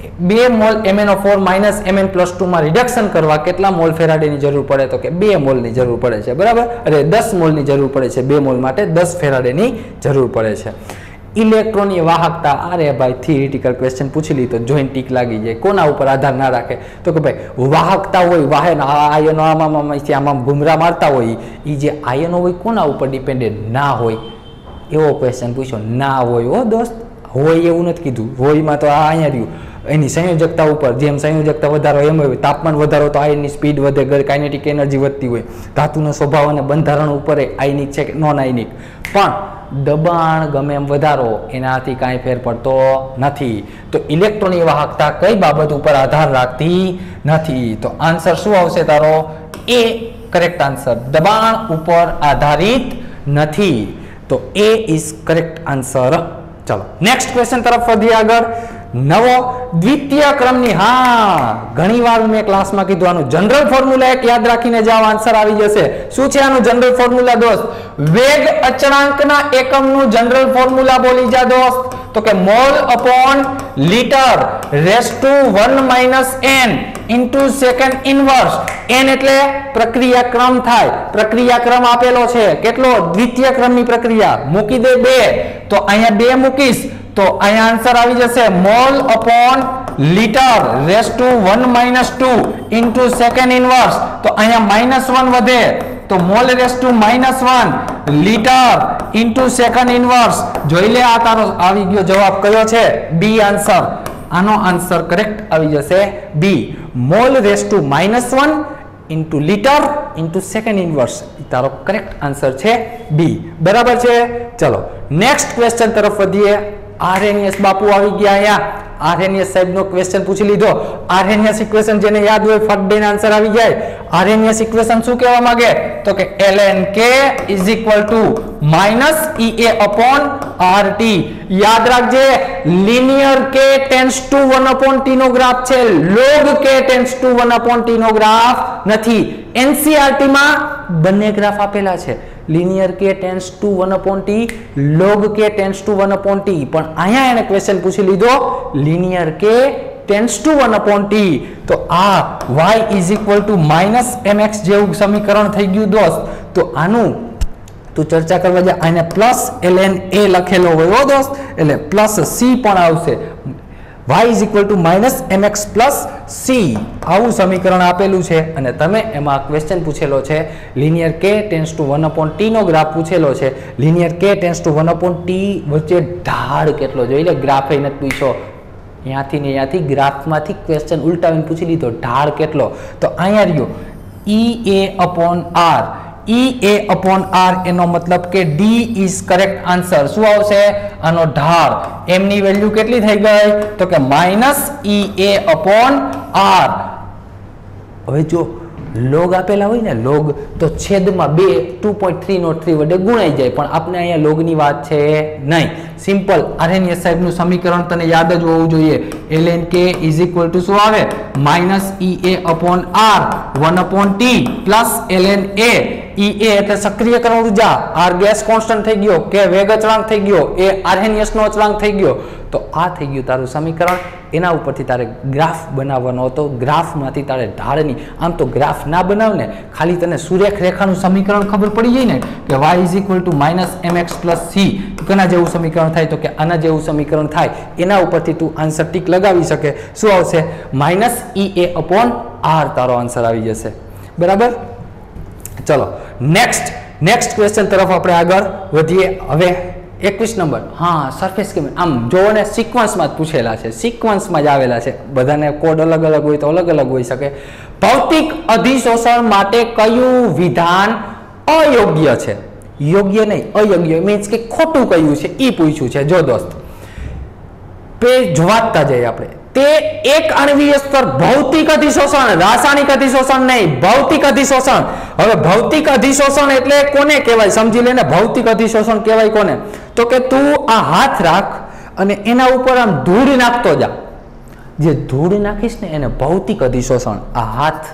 2 મોલ MnO4 માઇનસ Mn+2 માં રિડક્શન કરવા કેટલા મોલ ફેરાડેની જરૂર પડે? તો કે 2 મોલની જરૂર પડે છે. બરાબર. અરે 10 મોલની જરૂર પડે છે. 2 મોલ માટે 10 ફેરાડેની જરૂર પડે છે. ઇલેક્ટ્રોનની વાહકતા. અરે ભાઈ થિયરિટિકલ ક્વેશ્ચન પૂછી લી તો જોઈન્ટ ટીક લાગી જાય. કોના ઉપર આધાર ના રાખે? તો કે ભાઈ વાહકતા હોય, વાહન આયનો આમાં ઘુમરા મારતા હોય, એ જે આયનો હોય કોના ઉપર ડિપેન્ડેન્ટ ના હોય? એવો ક્વેશ્ચન પૂછ્યો. ના હોય હો દોસ્ત. હોય એવું નથી કીધું. હોયમાં તો આ અહીંયા રહ્યું એની સંયોજકતા ઉપર. જેમ સંયોજકતા વધારો એમ હોય. તાપમાન વધારો તો આયનની સ્પીડ વધે, કાઇનેટિક એનર્જી વધતી હોય. ધાતુનો સ્વભાવ અને બંધારણ ઉપર આયનિક છે કે નોન આયનિક. પણ દબાણ ગમે એમ વધારો એનાથી કાંઈ ફેર પડતો નથી. તો ઇલેક્ટ્રોનની વાહકતા કઈ બાબત ઉપર આધાર રાખતી નથી? તો આન્સર શું આવશે તારો? A correct answer. દબાણ ઉપર આધારિત નથી. તો એ ઇઝ કરેક્ટ આન્સર. ચલો નેક્સ્ટ ક્વેશ્ચન તરફ વધીએ આગળ. નવો દ્વિતીય ક્રમની, હા ઘણી વાર મેં ક્લાસમાં કીધું આનું જનરલ ફોર્મ્યુલા એક યાદ રાખીને જાઓ, આન્સર આવી જશે. શું છે આનું જનરલ ફોર્મ્યુલા દોસ્ત? વેગ અચળાંકના એકમનું જનરલ ફોર્મ્યુલા બોલી જા દોસ્ત. તો કે mole upon litre raise to 1 - n into second inverse. n એટલે પ્રક્રિયા ક્રમ થાય. પ્રક્રિયા ક્રમ આપેલો છે કેટલો? દ્વિતીય ક્રમની પ્રક્રિયા. મૂકી દે 2. તો અહીંયા 2 મૂકીશ તો અહીંયા આન્સર આવી જશે mole upon litre raise to 1 - 2 into second inverse. તો અહીંયા -1 વધે તો mole raise to -1 litre into second inverse. જોઈ લે આ તારો આવી ગયો જવાબ કયો છે? B answer. આનો આન્સર કરેક્ટ આવી જશે B. Mole raise to -1 into litre into second inverse. તારો કરેક્ટ આન્સર છે બી. બરાબર છે. ચલો નેક્સ્ટ ક્વેશ્ચન તરફ વધીએ. આરએનએસ બાપુ આવી ગયા અહીંયા. આરએનએસ સાહેબ નો ક્વેશ્ચન પૂછી લીધો. આરએનએસ ઇક્વેશન જેને યાદ હોય ફટ દઈને આન્સર આવી જાય. આરએનએસ ઇક્વેશન શું કહેવા માંગે? તો કે lnk - EA upon RT. યાદ રાખજે linear k tends to 1/t નો ગ્રાફ છે, log k tends to 1/t નો ગ્રાફ નથી. NCERT માં બંને ગ્રાફ આપેલા છે. linear k tends to 1/t, log k tends to 1/t. પણ અહીંયા એને ક્વેશ્ચન પૂછી લીધો linear k tends to 1/t. તો આ y -mx જેવું સમીકરણ થઈ ગયું દોસ્ત. તો આનું તું ચર્ચા કરવા જા. આને પ્લસ ln a લખેલો હોય હો દોસ્ત, એટલે પ્લસ c પણ આવશે. y -mx + c આવું સમીકરણ આપેલું છે અને તમે એમાં ક્વેશ્ચન પૂછેલો છે linear k tends to 1/t નો ગ્રાફ પૂછેલો છે. linear k tends to 1/t વચ્ચે ઢાળ કેટલો જોઈ લે. ગ્રાફ એ નથી પૂછ્યો, અહીંયાથી ને અહીંયાથી ગ્રાફમાંથી ક્વેશ્ચન ઉલટાવીને પૂછી લીધો ઢાળ કેટલો. તો અહીંયા રહ્યો EA/r. EA/r એનો મતલબ કે D ઇઝ કરેક્ટ આન્સર. શું આવશે? આનો ઢાળ. m ની વેલ્યુ કેટલી થઈ ગઈ? તો કે -EA/r. હવે જો લોગ આપેલા હોય ને, લોગ તો છેદમાં 2.303 વડે ગુણાઈ જાય, પણ આપણે અહીંયા લોગની વાત છે નહીં. સિમ્પલ આરએનએસ સાહેબનું સમીકરણ તને યાદ જ હોવું જોઈએ. lnk શું આવે? -EA/r 1/t plus ln a. EA એટલે સક્રિયકરણ ઉર્જા, r ગેસ કોન્સ્ટન્ટ થઈ ગયો, કે વેગ અચળાંક થઈ ગયો, એ આરએનએસ નો અચળાંક થઈ ગયો. તો આ થઈ ગયું તારું સમીકરણ. એના ઉપરથી તારે ગ્રાફ બનાવવાનો હતો. ગ્રાફમાંથી તારે ઢાળની, આમ તો ગ્રાફ ના બનાવ ને, ખાલી તને સુરેખ રેખાનું સમીકરણ ખબર પડી જાય ને કે y -mx + c કોના જેવું સમીકરણ થાય? તો કે આના જેવું સમીકરણ થાય. એના ઉપરથી તું આન્સર ટીક લગાવી શકે. શું આવશે? -EA/r તારો આન્સર આવી જશે. બરાબર. ચલો નેક્સ્ટ ક્વેશ્ચન તરફ આપણે આગળ વધીએ. હવે 21 નંબર. હા, સરફેસ કેમેરા. આમ જોવો ને, સિક્વન્સમાં જ પૂછેલા છે, સિક્વન્સમાં જ આવેલા છે. બધાને કોડ અલગ અલગ હોય તો અલગ અલગ હોઈ શકે. ભૌતિક અધિશોષણ માટે કયું વિધાન અયોગ્ય છે? યોગ્ય નહીં, અયોગ્ય મીન્સ કે ખોટું કયું છે એ પૂછ્યું છે. જો દોસ્ત પેજ વાંચતા જઈએ આપણે. તે એક આણ્વીય સ્તર ભૌતિક અધિશોષણ, રાસાયણિક અધિશોષણ નહીં, ભૌતિક અધિશોષણ. હવે ભૌતિક અધિશોષણ એટલે કોને કહેવાય? સમજી લે ને, ભૌતિક અધિશોષણ કહેવાય કોને? તો કે તું આ હાથ રાખ અને એના ઉપર આમ ધૂળ નાખતો જા. જે ધૂળ નાખીશ ને એને ભૌતિક અધિશોષણ. આ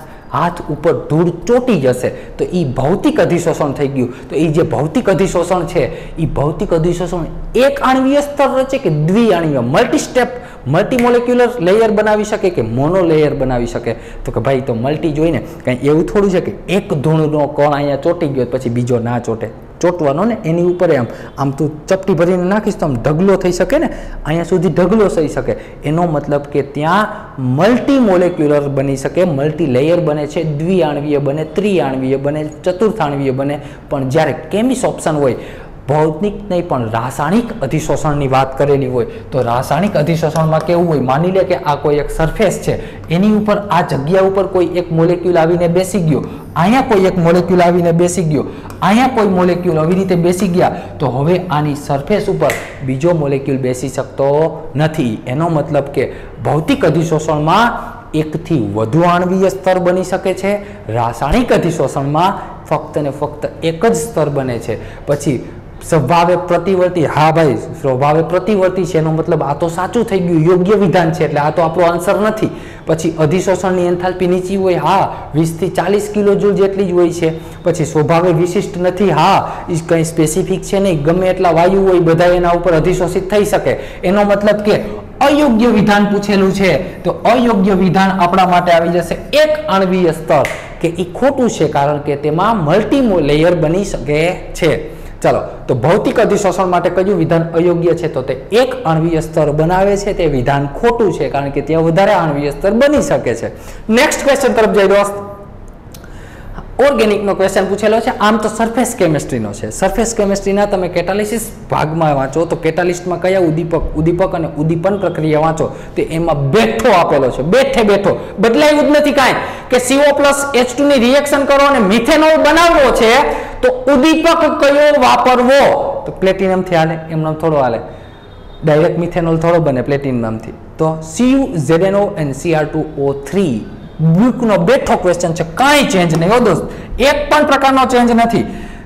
હાથ ઉપર ધૂળ ચોટી જશે તો એ ભૌતિક અધિશોષણ થઈ ગયું. તો એ જે ભૌતિક અધિશોષણ છે એ ભૌતિક અધિશોષણ એક આણ્વીય સ્તર રચે કે દ્વિઆણ્વીય, મલ્ટીમોલેક્યુલર લેયર બનાવી શકે કે મોનો લેયર બનાવી શકે? તો કે ભાઈ તો મલ્ટી જોઈને કંઈ એવું થોડું છે કે એક ધૂળનો કણ અહીંયા ચોટી ગયો પછી બીજો ના ચોટે. ચોટવાનો ને એની ઉપર આમ તું ચપટી ભરીને નાખીશ તો આમ ઢગલો થઈ શકે ને, અહીંયા સુધી ઢગલો થઈ શકે. એનો મતલબ કે ત્યાં મલ્ટી મોલેક્યુલર બની શકે, મલ્ટી લેયર બને છે, દ્વિઆણ્વીય બને, ત્રિઆણ્વીય બને, ચતુર્થાણ્વીય બને. પણ જ્યારે કેમિસ ઓપ્શન હોય, ભૌતિક નહીં પણ રાસાયણિક અધિશોષણની વાત કરેલી હોય, તો રાસાયણિક અધિશોષણમાં કેવું હોય? માની લે કે આ કોઈ એક સરફેસ છે, એની ઉપર આ જગ્યા ઉપર કોઈ એક મોલેક્યુલ આવીને બેસી ગયો, અહીંયા કોઈ એક મોલેક્યુલ આવીને બેસી ગયો, અહીંયા કોઈ મોલેક્યુલ આવી રીતે બેસી ગયા, તો હવે આની સરફેસ ઉપર બીજો મોલેક્યુલ બેસી શકતો નથી. એનો મતલબ કે ભૌતિક અધિશોષણમાં એકથી વધુ આણ્વીય સ્તર બની શકે છે, રાસાયણિક અધિશોષણમાં ફક્ત ને ફક્ત એક જ સ્તર બને છે. પછી સ્વભાવે પ્રતિવર્તી. હા ભાઈ, સ્વભાવે પ્રતિવર્તી છે એનો મતલબ આ તો સાચું થઈ ગયું, યોગ્ય વિધાન છે, એટલે આ તો આપણો આન્સર નથી. પછી અધિશોષણની એન્થાલ્પી નીચી હોય, હા 20 થી 40 કિલોજૂલ જેટલી જ હોય છે. પછી સ્વભાવે વિશિષ્ટ નથી, હા એ કંઈ સ્પેસિફિક છે નહીં, ગમે એટલા વાયુ હોય બધા એના ઉપર અધિશોષિત થઈ શકે. એનો મતલબ કે અયોગ્ય વિધાન પૂછેલું છે, તો અયોગ્ય વિધાન આપણા માટે આવી જશે એક આણ્વીય સ્તર, કે એ ખોટું છે કારણ કે તેમાં મલ્ટી લેયર બની શકે છે. ચાલો, તો ભૌતિક અધિશોષણ માટે કયું વિધાન અયોગ્ય છે? તો તે એક આણ્વીય સ્તર બનાવે છે, તે વિધાન ખોટું છે કારણ કે ત્યાં વધારે આણ્વીય સ્તર બની શકે છે. નેક્સ્ટ ક્વેશ્ચન તરફ જઈ દોસ્ત. ઓર્ગેનિકનો ક્વેશ્ચન પૂછેલો છે. આમ તો સરફેસ કેમિસ્ટ્રીનો છે. સરફેસ કેમિસ્ટ્રીના તમે કેટાલિસિસ ભાગમાં વાંચો તો કેટાલિસ્ટમાં કયા ઉદ્દીપક અને ઉદ્દીપન પ્રક્રિયા વાંચો તો એમાં બેઠો આપેલો છે. બેઠો બદલાયું જ નથી કાંઈ કે CO+H2 ની રિએક્શન કરો અને મિથેનોલ બનાવવો છે તો ઉદ્દીપક કયો વાપરવો તો પ્લેટિનમ થી હાલે, એમનો થોડો હાલે. ડાયરેક્ટ મિથેનોલ થોડો બને પ્લેટિનમથી. તો CuZnO and Cr2O3 બુકનો બેઠો ક્વેશ્ચન છે. કાંઈ ચેન્જ નહીં હો દોસ્ત, એક પણ પ્રકારનો ચેન્જ નથી.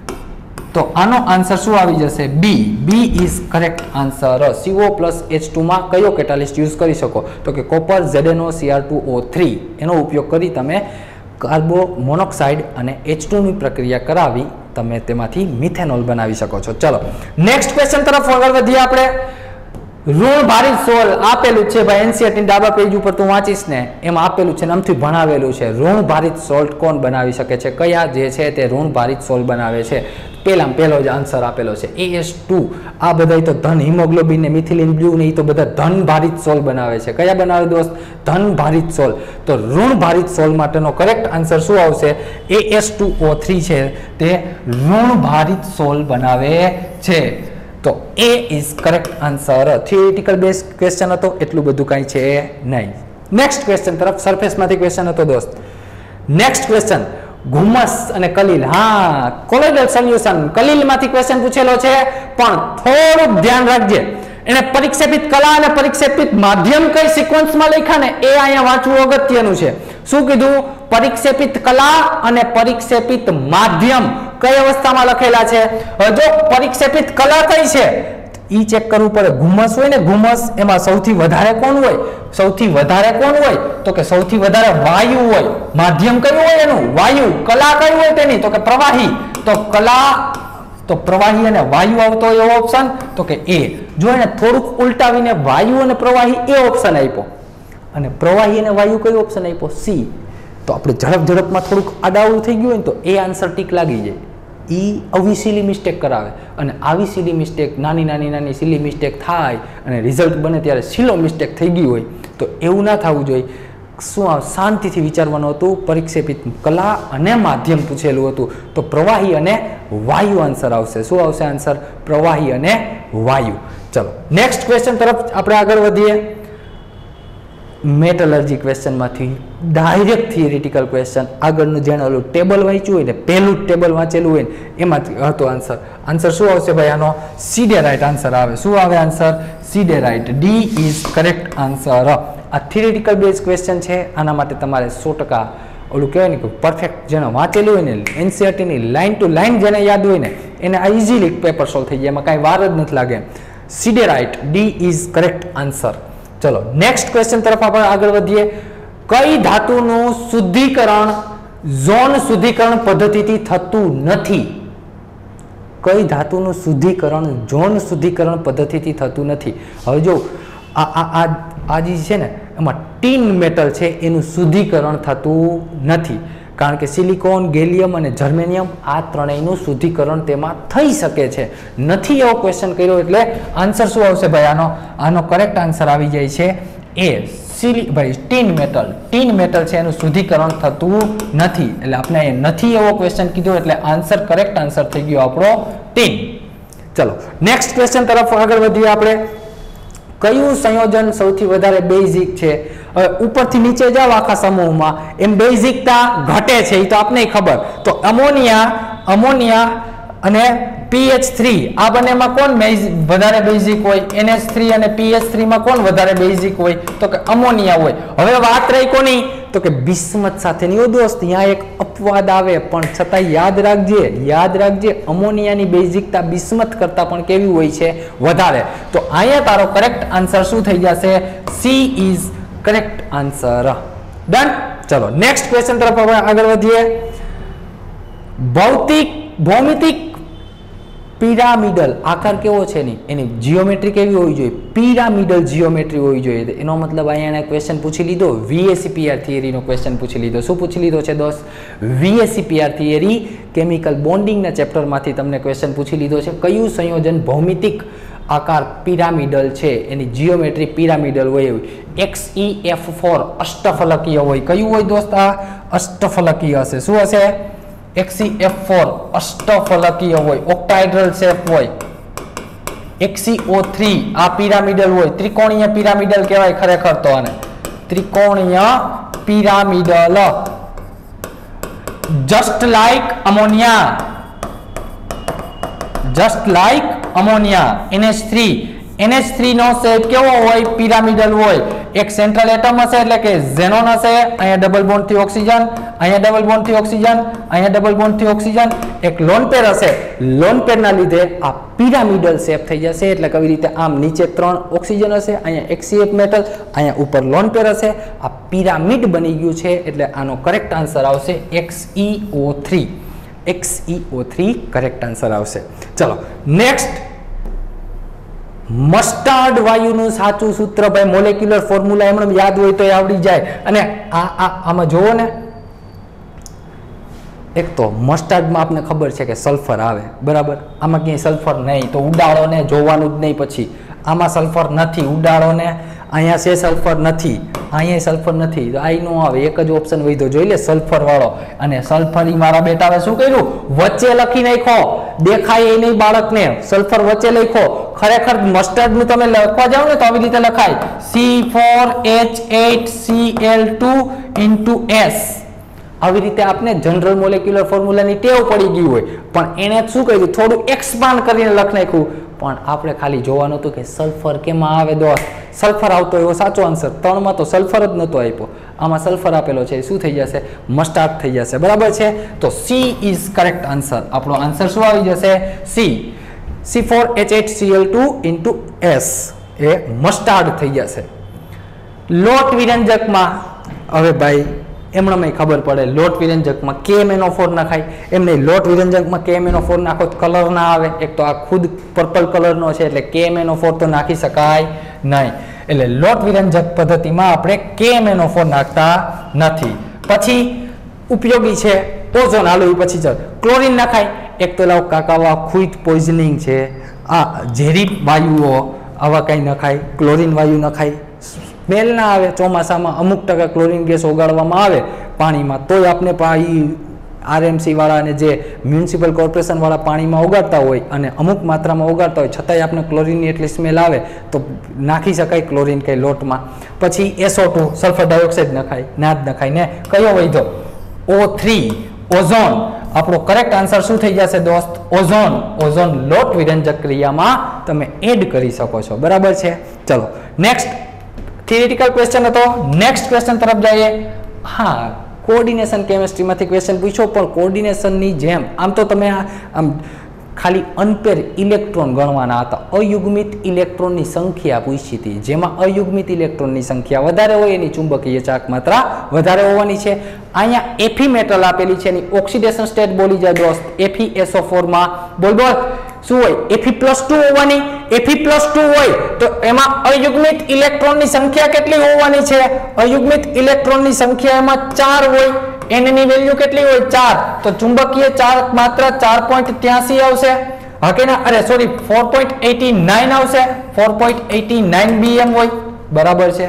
તો આનો આન્સર શું આવી જશે? બી ઇઝ કરેક્ટ આન્સર. CO+H2 માં કયો કેટાલિસ્ટ યુઝ કરી શકો તો કે કોપર ZnO Cr2O3 એનો ઉપયોગ કરી તમે કાર્બો મોનોક્સાઇડ અને H2 ની પ્રક્રિયા કરાવી તમે તેમાંથી મિથેનોલ બનાવી શકો છો. ચલો નેક્સ્ટ ક્વેશ્ચન તરફ આગળ વધીએ આપણે. ઋણ ભારિત સોલ આપેલું છે ભાઈ, NCERT ની ડાબા પેજ ઉપર તું વાંચીશ ને એમાં આપેલું છે, નામથી ભણાવેલું છે. ઋણ ભારિત સોલ્ટ કોણ બનાવી શકે છે? કયા જે છે તે ઋણ ભારિત સોલ બનાવે છે? પહેલો જ આન્સર આપેલો છે AS2. આ બધા તો ધન હિમોગ્લોબિન ને મિથિલિન બ્લુ ને એ તો બધા ધન ભારિત સોલ બનાવે છે. કયા બનાવે દોસ્ત? ધન ભારિત સોલ. તો ઋણ ભારિત સોલ માટેનો કરેક્ટ આન્સર શું આવશે? AS2O3 છે તે ઋણ ભારિત સોલ બનાવે છે. તો A is correct answer. Theoretical base question હતો, એટલું બધું કાંઈ છે નહીં. નેક્સ્ટ ક્વેશ્ચન તરફ. સરફેસમાંથી ક્વેશ્ચન હતો દોસ્ત. નેક્સ્ટ ક્વેશ્ચન ઘુમ્મસ અને કલીલ. હા, કોલોઈડલ સોલ્યુશન કલીલમાંથી ક્વેશ્ચન પૂછેલો છે, પણ થોડુંક ધ્યાન રાખજે. એને પરિક્ષેપિત કલા અને પરિક્ષેપિત માધ્યમ કઈ સિક્વન્સમાં લખ્યા ને એ અહીંયા વાંચવું અગત્યનું છે. શું કીધું? પરિક્ષેપિત કલા અને પરિક્ષેપિત માધ્યમ કઈ અવસ્થામાં લખેલા છે? જો પરિક્ષેપિત કલા કઈ છે ઈ ચેક કરવું પડે. ઘુમ્મસ હોય ને, ઘુમ્મસ એમાં સૌથી વધારે કોણ હોય? સૌથી વધારે કોણ હોય તો કે સૌથી વધારે વાયુ હોય. માધ્યમ કયું હોય એનું? વાયુ. કલા કઈ હોય તેની તો કે પ્રવાહી. તો કલા તો પ્રવાહી અને વાયુ આવતો હોય એવો ઓપ્શન તો કે A. જો એને થોડુંક ઉલટાવીને વાયુ અને પ્રવાહી એ ઓપ્શન આપ્યો અને પ્રવાહી અને વાયુ કયો ઓપ્શન આપ્યો? C. તો આપણે ઝડપમાં થોડુંક આડાવડું થઈ ગયું હોય ને તો એ આન્સર ટીક લાગી જાય. ઈ આવી સિલી મિસ્ટેક કરાવે અને આવી સિલી મિસ્ટેક, નાની સિલી મિસ્ટેક થાય અને રિઝલ્ટ બને ત્યારે સિલો મિસ્ટેક થઈ ગઈ હોય તો એવું ના થવું જોઈએ. શું શાંતિથી વિચારવાનું હતું. પરિક્ષેપિત કલા અને માધ્યમ પૂછેલું હતું તો પ્રવાહી અને વાયુ આન્સર આવશે. શું આવશે આન્સર? પ્રવાહી અને વાયુ. ચલો નેક્સ્ટ ક્વેશ્ચન તરફ આપણે આગળ વધીએ. મેટલર્જી ક્વેશ્ચનમાંથી ડાયરેક્ટ થિયરિટિકલ ક્વેશ્ચન. આગળનું જેને ઓલું ટેબલ વાંચ્યું હોય ને, પહેલું જ ટેબલ વાંચેલું હોય ને એમાંથી હતો આન્સર. આન્સર શું આવશે ભાઈ આનો? સિડેરાઇટ આન્સર આવે. શું આવે answer? Siderite. D is correct answer. આ થિયરિટિકલ બેઝ ક્વેશ્ચન છે. આના માટે તમારે 100% ઓલું કહેવાય ને કે પરફેક્ટ જેને વાંચેલું હોય ને, NCERT ની લાઇન ટુ લાઇન જેને યાદ હોય ને એને આ ઇઝીલી પેપર સોલ્વ થઈ જાય, એમાં કાંઈ વાર જ નથી લાગે. Siderite. D is correct answer. ચલો નેક્સ્ટ ક્વેશ્ચન તરફ આપણે આગળ વધીએ. કઈ ધાતુનું શુદ્ધિકરણ ઝોન શુદ્ધિકરણ પદ્ધતિથી થતું નથી? કઈ ધાતુનું શુદ્ધિકરણ ઝોન શુદ્ધિકરણ પદ્ધતિથી થતું નથી? હવે જો આ જે છે ને એમાં ટીન મેટલ છે એનું શુદ્ધિકરણ થતું નથી, કારણ કે સિલિકોન, ગેલિયમ અને જર્મેનિયમ આ ત્રણેયનું શુદ્ધિકરણ તેમાં થઈ શકે છે. નથી એવો ક્વેશ્ચન કર્યો એટલે આન્સર શું આવશે ભાઈ આનો કરેક્ટ આન્સર આવી જાય છે A. ભાઈ ટીન મેટલ છે એનું શુદ્ધિકરણ થતું નથી એટલે આપણે નથી એવો ક્વેશ્ચન કીધો એટલે આન્સર કરેક્ટ આન્સર થઈ ગયો આપણો ટીન. ચલો નેક્સ્ટ ક્વેશ્ચન તરફ આગળ વધીએ આપણે. કયું સંયોજન સૌથી વધારે બેઝિક છે? હવે ઉપરથી નીચે જાવ આખા સમૂહમાં એમ બેઝિકતા ઘટે છે એ તો આપને ખબર. તો અમોનિયા અને PH3 આ બંનેમાં કોણ વધારે બેઝિક હોય? NH3 અને PH3 માં કોણ વધારે બેઝિક હોય? તો કે અમોનિયા હોય. હવે વાત રહી કોની? તો કે બિસ્મથ સાથેની. ઓ દોસ્ત ત્યાં એક અપવાદ આવે પણ છતાં યાદ રાખજે અમોનિયાની બેઝિકતા બિસ્મથ કરતા પણ કેવી હોય છે? વધારે. તો અહીંયા તારો કરેક્ટ આન્સર શું થઈ જશે? C is correct answer. Done. ચલો નેક્સ્ટ ક્વેશ્ચન તરફ આપણે આગળ વધીએ. ભૌમિતિક પિરામિડલ આકાર કેવો છે એની જીઓમેટ્રી કેવી હોવી જોઈએ? પિરામિડલ જીઓમેટ્રી હોવી જોઈએ. એનો મતલબ અહીંયા ક્વેશ્ચન પૂછી લીધો VSEPR થિયરીનો ક્વેશ્ચન પૂછી લીધો. શું પૂછી લીધો છે દોસ્ત? VSEPR થિયરી કેમિકલ બોન્ડિંગના ચેપ્ટરમાંથી તમને ક્વેશ્ચન પૂછી લીધો છે. કયું સંયોજન ભૌમિતિક આકાર પિરામિડલ છે એની જીઓમેટ્રી પિરામિડલ હોય એવી? XeF4 અષ્ટફલકીય હોય. કયું હોય દોસ્ત? આ અષ્ટફલકીય હશે. શું હશે? XeF4 અષ્ટફલકીય હોય, ઓક્ટાહેડ્રલ શેપ હોય. XeO3 આ પિરામિડલ હોય, ત્રિકોણીય પિરામિડલ કહેવાય ખરેખર તો આને, ત્રિકોણીય pyramidal. Just like ammonia, just like ammonia. NH3 નો શેપ કેવો હોય? પિરામિડલ હોય. એક સેન્ટ્રલ એટમ હશે એટલે કે ઝેનોન હશે, અહીંયા ડબલ બોન્ડ થી ઓક્સિજન, અહીંયા ડબલ બોન્ડ થી ઓક્સિજન, અહીંયા ડબલ બોન્ડ થી ઓક્સિજન. એક લોન પેર હશે, લોન પેર ના લીધે આ પિરામિડલ શેપ થઈ જશે. એટલે કઈ રીતે આમ નીચે 3 ઓક્સિજન હશે, અહીંયા XeF મેટલ, અહીંયા ઉપર લોન પેર હશે. આ પિરામિડ બની ગયું છે એટલે આનો કરેક્ટ આન્સર આવશે XeO3. XeO3 કરેક્ટ આન્સર આવશે. ચલો નેક્સ્ટ, મસ્ટર્ડ વાયુનું સાચું સૂત્ર ભાઈ, મોલેક્યુલર ફોર્મ્યુલા એમને યાદ હોય તો આવડી જાય. અને આમાં જોવો ને, એક તો મસ્ટર્ડમાં આપને ખબર છે કે સલ્ફર આવે, બરાબર. આમાં ક્યાંય સલ્ફર નહીં તો ઉડાડો ને, જોવાનું જ નહીં. પછી આમાં સલ્ફર નથી, ઉડાડો ને. અહીંયા છે સલ્ફર નથી, અહીંયા સલ્ફર નથી, તો આઈ નો આવે. એક જ ઓપ્શન વધ્યો, જોઈ લે સલ્ફર વાળો. અને સલ્ફર ઈ મારા બેટાએ શું કર્યું? વચ્ચે લખી નાખ્યો, દેખાય એ નહીં બાળકને. સલ્ફર વચ્ચે લખ્યો. ખરેખર મસ્ટર્ડ નું તમે લખવા જાવ ને તો આવી રીતે લખાય C4H8Cl2 × આવી રીતે આપને જનરલ મોલેક્યુલર ફોર્મ્યુલાની ટેવ પડી ગઈ હોય, પણ એને શું કર્યું? થોડું એક્સપાન્ડ કરીને લખ નાખ્યું. પણ આપણે ખાલી જોવાનું હતું કે સલ્ફર કેમાં આવે દોસ્ત. સલ્ફર આવતો એવો સાચો આન્સર. 3 માં તો સલ્ફર જ નહોતો આપ્યો, આમાં સલ્ફર આપેલો છે. શું થઈ જશે? મસ્ટાર્ડ થઈ જશે, બરાબર છે. તો C ઇઝ કરેક્ટ આન્સર. આપણો આન્સર શું આવી જશે? C. C4H8Cl2 × S એ મસ્ટાર્ડ થઈ જશે. લોટ વિરંજકમાં હવે ભાઈ એમણે ખબર પડે, લોટ વિરંજકમાં KMnO4 નખાય. એમ નહીં, લોટ વિરંજકમાં KMnO4 નાખો કલર ના આવે. એક તો આ ખુદ પર્પલ કલરનો છે એટલે KMnO4 તો નાખી શકાય નહીં. એટલે લોટ વિરંજક પદ્ધતિમાં આપણે KMnO4 નાખતા નથી. પછી ઉપયોગી છે ઓઝોન. હાલો એ પછી ચાલ, ક્લોરીન નખાય. એક તો લાવ કાકાવા ફૂડ પોઈઝનિંગ છે, આ ઝેરી વાયુઓ, આવા કંઈ નખાય. ક્લોરીન વાયુ નખાય, સ્મેલ ના આવે. ચોમાસામાં અમુક ટકા ક્લોરીન ગેસ ઓગાળવામાં આવે પાણીમાં, તોય આપણે RMC વાળા અને જે મ્યુનિસિપલ કોર્પોરેશન વાળા પાણીમાં ઓગાળતા હોય અને અમુક માત્રામાં ઓગાળતા હોય છતાંય આપણે ક્લોરીનની એટલી સ્મેલ આવે તો નાખી શકાય ક્લોરીન કઈ લોટમાં. પછી SO2 સલ્ફર ડાયોક્સાઇડ નખાય, ના જ નખાય ને. કયો વૈધો? O3 ozone. આપણો કરેક્ટ આન્સર શું થઈ જશે દોસ્ત? ઓઝોન. ઓઝોન લોટ વિરંજક ક્રિયામાં તમે એડ કરી શકો છો, બરાબર છે. ચલો નેક્સ્ટ થિયરિટિકલ ક્વેશ્ચન હતો. નેક્સ્ટ ક્વેશ્ચન તરફ જઈએ. હા, કોઓર્ડિનેશન કેમિસ્ટ્રીમાંથી ક્વેશ્ચન પૂછ્યો, પણ કોઓર્ડિનેશનની જેમ આમ તો તમે આમ ખાલી અનપેર ઇલેક્ટ્રોન ગણવાના હતા. અયુગ્મિત ઇલેક્ટ્રોનની સંખ્યા પૂછી હતી, જેમાં અયુગ્મિત ઇલેક્ટ્રોનની સંખ્યા વધારે હોય એની ચુંબકીય ચાક માત્રા વધારે હોવાની છે. અહીંયા Fe મેટલ આપેલી છે, એની ઓક્સિડેશન સ્ટેટ બોલી જાય દોસ્ત. FeSO4 માં બોલ શું હોય? Fe+2 હોવાની. Fe+2 હોય તો એમાં અયુગ્મિત ઇલેક્ટ્રોનની સંખ્યા કેટલી હોવાની છે? અયુગ્મિત ઇલેક્ટ્રોનની સંખ્યા એમાં 4 હોય. n ની વેલ્યુ કેટલી હોય? 4. તો ચુંબકીય ચાર્જ માત્ર 4.83 આવશે. હા કે ના? અરે સોરી, 4.89 આવશે. 4.89 bm હોય, બરાબર છે.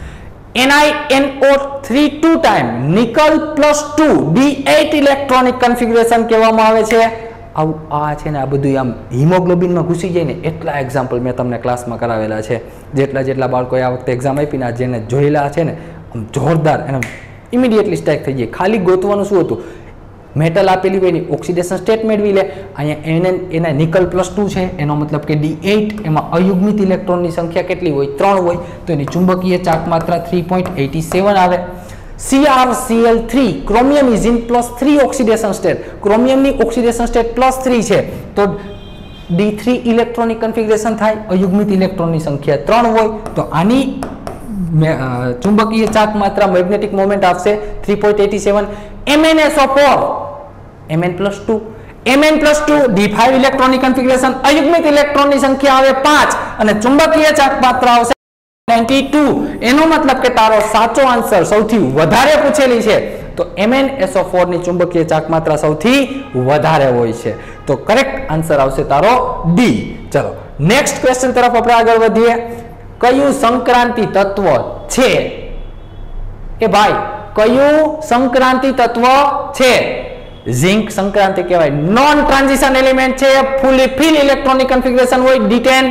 NiNO3 2 time nickel +2 D8 electronic configuration કહેવામાં આવે છે. આ છે ને, આ બધું આમ હિમોગ્લોબિનમાં ઘૂસી જાય ને એટલા એક્ઝામ્પલ મેં તમને ક્લાસમાં કરાવેલા છે. જેટલા બાળકોએ આ વખતે એક્ઝામ આપીને જેને જોયેલા છે ને, આમ જોરદાર એને ઇમિડિયેટલી સ્ટ્રાઇક થઈ જાય. ખાલી ગોતવાનું શું હતું? મેટલ આપેલી હોય એની ઓક્સિડેશન સ્ટેટ મેળવી લે. અહીંયા એના નિકલ +2 છે, એનો મતલબ કે D8. એમાં અયુગ્મિત ઇલેક્ટ્રોનની સંખ્યા કેટલી હોય? 3 હોય. તો એની ચુંબકીય ચાક માત્રા 3.87 આવે. CrCl3 chromium is in +3 oxidation state. ક્રોમિયમની ઓક્સિડેશન સ્ટેટ +3 છે તો D3 ઇલેક્ટ્રોનિક કન્ફિગ્યુરેશન થાય. અયુગ્મિત ઇલેક્ટ્રોનની સંખ્યા 3 હોય તો આની ચુંબકીય ચાક માત્રા મેગ્નેટિક મોમેન્ટ આપશે 3.87. MnSO4 Mn+2 D5 electronic configuration. અયુગ્મિત ઇલેક્ટ્રોનની સંખ્યા આવે 5 અને ચુંબકીય ચાક માત્રા આવશે 92. એનો મતલબ કે તારો સાચો આન્સર સૌથી વધારે પૂછેલી છે તો MnSO4 ની ચુંબકીય ચાક માત્રા સૌથી વધારે હોય છે. તો કરેક્ટ આન્સર આવશે તારો D. ચલો નેક્સ્ટ ક્વેશ્ચન તરફ આપણે આગળ વધીએ. કયું સંક્રાંતિ તત્વ છે? એ ભાઈ કયું સંક્રાંતિ તત્વ છે? ઝિંક સંક્રાંતિ કહેવાય. નોન ટ્રાન્ઝિશન એલિમેન્ટ છે, ફૂલી ફિલ ઇલેક્ટ્રોનિક કન્ફિગરેશન હોય, D10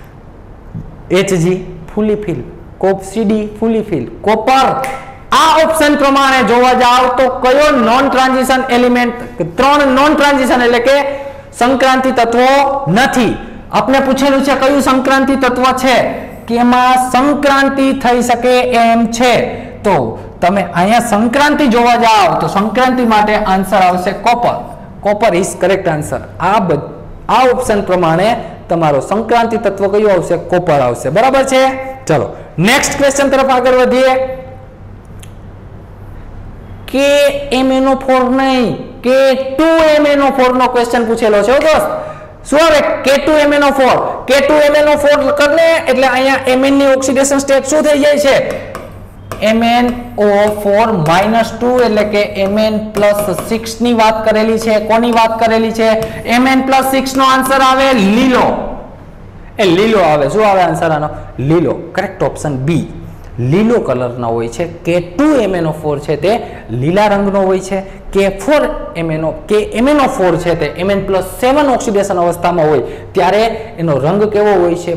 Hg fully fill, CD fully fill, copper. આ ઓપ્શન પ્રમાણે જોવા જાવ તો કયો નોન ટ્રાન્ઝિશન એલિમેન્ટ, ત્રણ નોન ટ્રાન્ઝિશન એટલે કે સંક્રાંતિ તત્વો નથી. આપણે પૂછેલું છે કયું સંક્રાંતિ તત્વ છે કે એમાં સંક્રાંતિ થઈ શકે એમ છે. તો તમે અહીંયા સંક્રાંતિ જોવા જાવ તો સંક્રાંતિ માટે આન્સર આવશે copper. Copper is correct answer. આ ઓપ્શન પ્રમાણે તમારો સંક્રાંતિ તત્વ કયું આવશે? કોપર આવશે. બરાબર છે. ચલો નેક્સ્ટ ક્વેશ્ચન તરફ આગળ વધીએ. KMnO4 નહીં, K2MnO4 નો ક્વેશ્ચન પૂછેલો છે દોસ્ત. શું આવે? K2MnO4. K2MnO4 કરને એટલે અહીંયા Mn ની ઓક્સિડેશન સ્ટેટ શું થઈ જાય છે? MnO4 -2 એટલે કે Mn+6 ની વાત કરેલી છે. કોની વાત કરેલી છે? Mn+6 નો આન્સર આવે લીલો. લીલો આવે. શું આવે આન્સર આનો? લીલો. Correct option B. લીલો કલરનો હોય છે. K2MnO4 છે તે લીલા રંગનો હોય છે. KMnO4 છે તે Mn+7 ઓક્સિડેશન અવસ્થામાં હોય ત્યારે એનો રંગ કેવો હોય છે?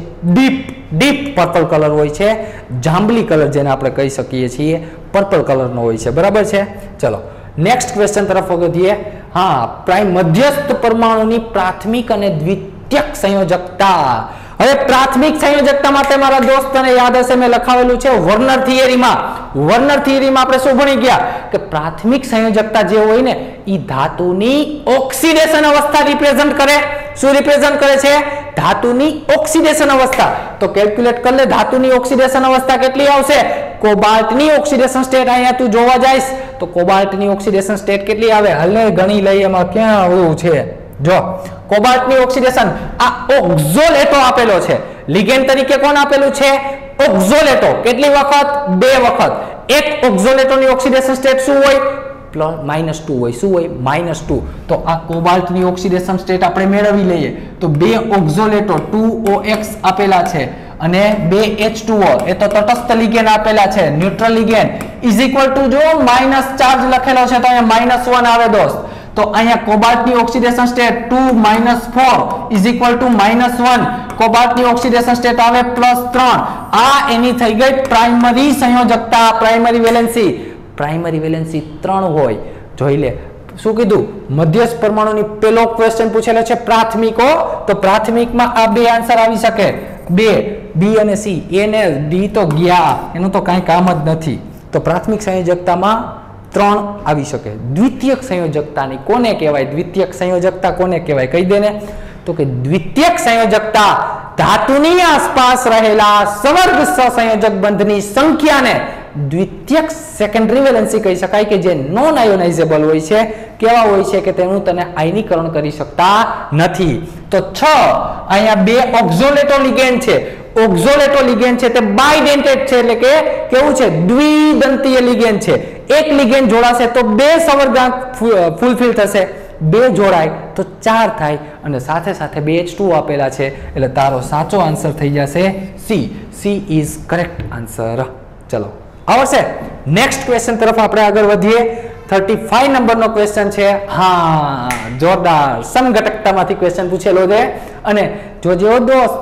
ડીપ પર્પલ કલર હોય છે. જાંબલી કલર જેને આપણે કહી શકીએ છીએ, પર્પલ કલરનો હોય છે. બરાબર છે. ચલો નેક્સ્ટ ક્વેશ્ચન તરફ વધીએ. હા, મધ્યસ્થ પરમાણુની પ્રાથમિક અને દ્વિતીયક સંયોજકતા. હવે પ્રાથમિક સંયોજકતા માટે મારા દોસ્તોને યાદ હશે મેં લખાવેલું છે વર્નર થિયરીમાં. વર્નર થિયરીમાં આપણે શું ભણી ગયા કે પ્રાથમિક સંયોજકતા જે હોય ને એ ધાતુની ઓક્સિડેશન અવસ્થા રિપ્રેઝન્ટ કરે. શું રિપ્રેઝન્ટ કરે છે? ધાતુની ઓક્સિડેશન અવસ્થા. તો કેલ્ક્યુલેટ કરી લે ધાતુની ઓક્સિડેશન અવસ્થા કેટલી આવશે? કોબાલ્ટની ઓક્સિડેશન સ્ટેટ અહીંયા તું જોવા જઈશ તો કોબાલ્ટની ઓક્સિડેશન સ્ટેટ કેટલી આવે? હલે ગણી લઈ, એમાં ક્યાં આવું છે? જો કોબાલ્ટની ઓક્સિડેશન આ ઓક્ઝોલેટો આપેલો છે. લિગેન્ડ તરીકે કોણ આપેલું છે? ઓક્ઝોલેટો. કેટલી વખત? 2 વખત. એક ઓક્ઝોલેટોની ઓક્સિડેશન સ્ટેટ શું હોય? -2 હોય. શું હોય? -2. તો આ કોબાલ્ટની ઓક્સિડેશન સ્ટેટ આપણે મેળવી લઈએ તો 2 ઓક્ઝોલેટો 2OX આપેલા છે અને 2 H2O એ તો તટસ્થ લિગેન્ડ આપેલા છે. Neutral ligand is equal to જો માઇનસ ચાર્જ લખેલો છે તો અહીંયા -1 આવે દોસ્ત. તો અહીંયા કોબાલ્ટની oxidation state 2 - 4 is equal to -1. કોબાલ્ટની ઓક્સિડેશન સ્ટેટ આવે +3. આ એની થઈ ગઈ પ્રાઇમરી સંયોજકતા, પ્રાઇમરી વેલેન્સી. પ્રાઇમરી વેલેન્સી 3 હોય. જોઈ લે શું કીધું? મધ્યસ્થ પરમાણુની પેલો ક્વેશ્ચન પૂછેલો છે પ્રાથમિકો. તો પ્રાથમિકમાં આ બે આન્સર આવી શકે. 2 બી અને સી. એ ને ડી તો ગયા, એનું તો કાંઈ કામ જ નથી. તો પ્રાથમિક સંયોજકતામાં 3 આવી શકે. દ્વિતીયક સંયોજકતાની કોને કહેવાય? દ્વિતીયક સંયોજકતા કોને કહેવાય? કહી દે ને. તો કે દ્વિતીયક સંયોજકતા ધાતુની આસપાસ રહેલા સવર્ગ સહસંયોજક બંધની સંખ્યાને દ્વિતીયક સેકન્ડરી વેલેન્સી કહી શકાય કે જે નોન આયોનાઇઝેબલ હોય છે. કેવા હોય છે કે તેનું તને આયનીકરણ કરી શકતા નથી. તો 6 અહીંયા 2 ઓક્ઝોલેટો લિગેન્ડ છે. ઓક્ઝોલેટો લિગેન્ડ છે તે બાયડેન્ટેડ છે એટલે કે કેવું છે? દ્વિદંતીય લિગેન્ડ છે. એક લિગેન્ડ જોડાશે તો 2 સવર્ગાંક ફૂલફિલ થશે. 2 જોડાય તો 4 થાય અને સાથે સાથે 2 H2O આપેલા છે એટલે તારો સાચો આન્સર થઈ જશે C. C is correct answer. ચલો આવશે નેક્સ્ટ ક્વેશ્ચન તરફ આપણે આગળ વધીએ. 35 નંબરનો ક્વેશ્ચન છે. હા, જોરદાર સમઘટકતામાંથી ક્વેશ્ચન પૂછેલો છે અને જોજો દોસ્ત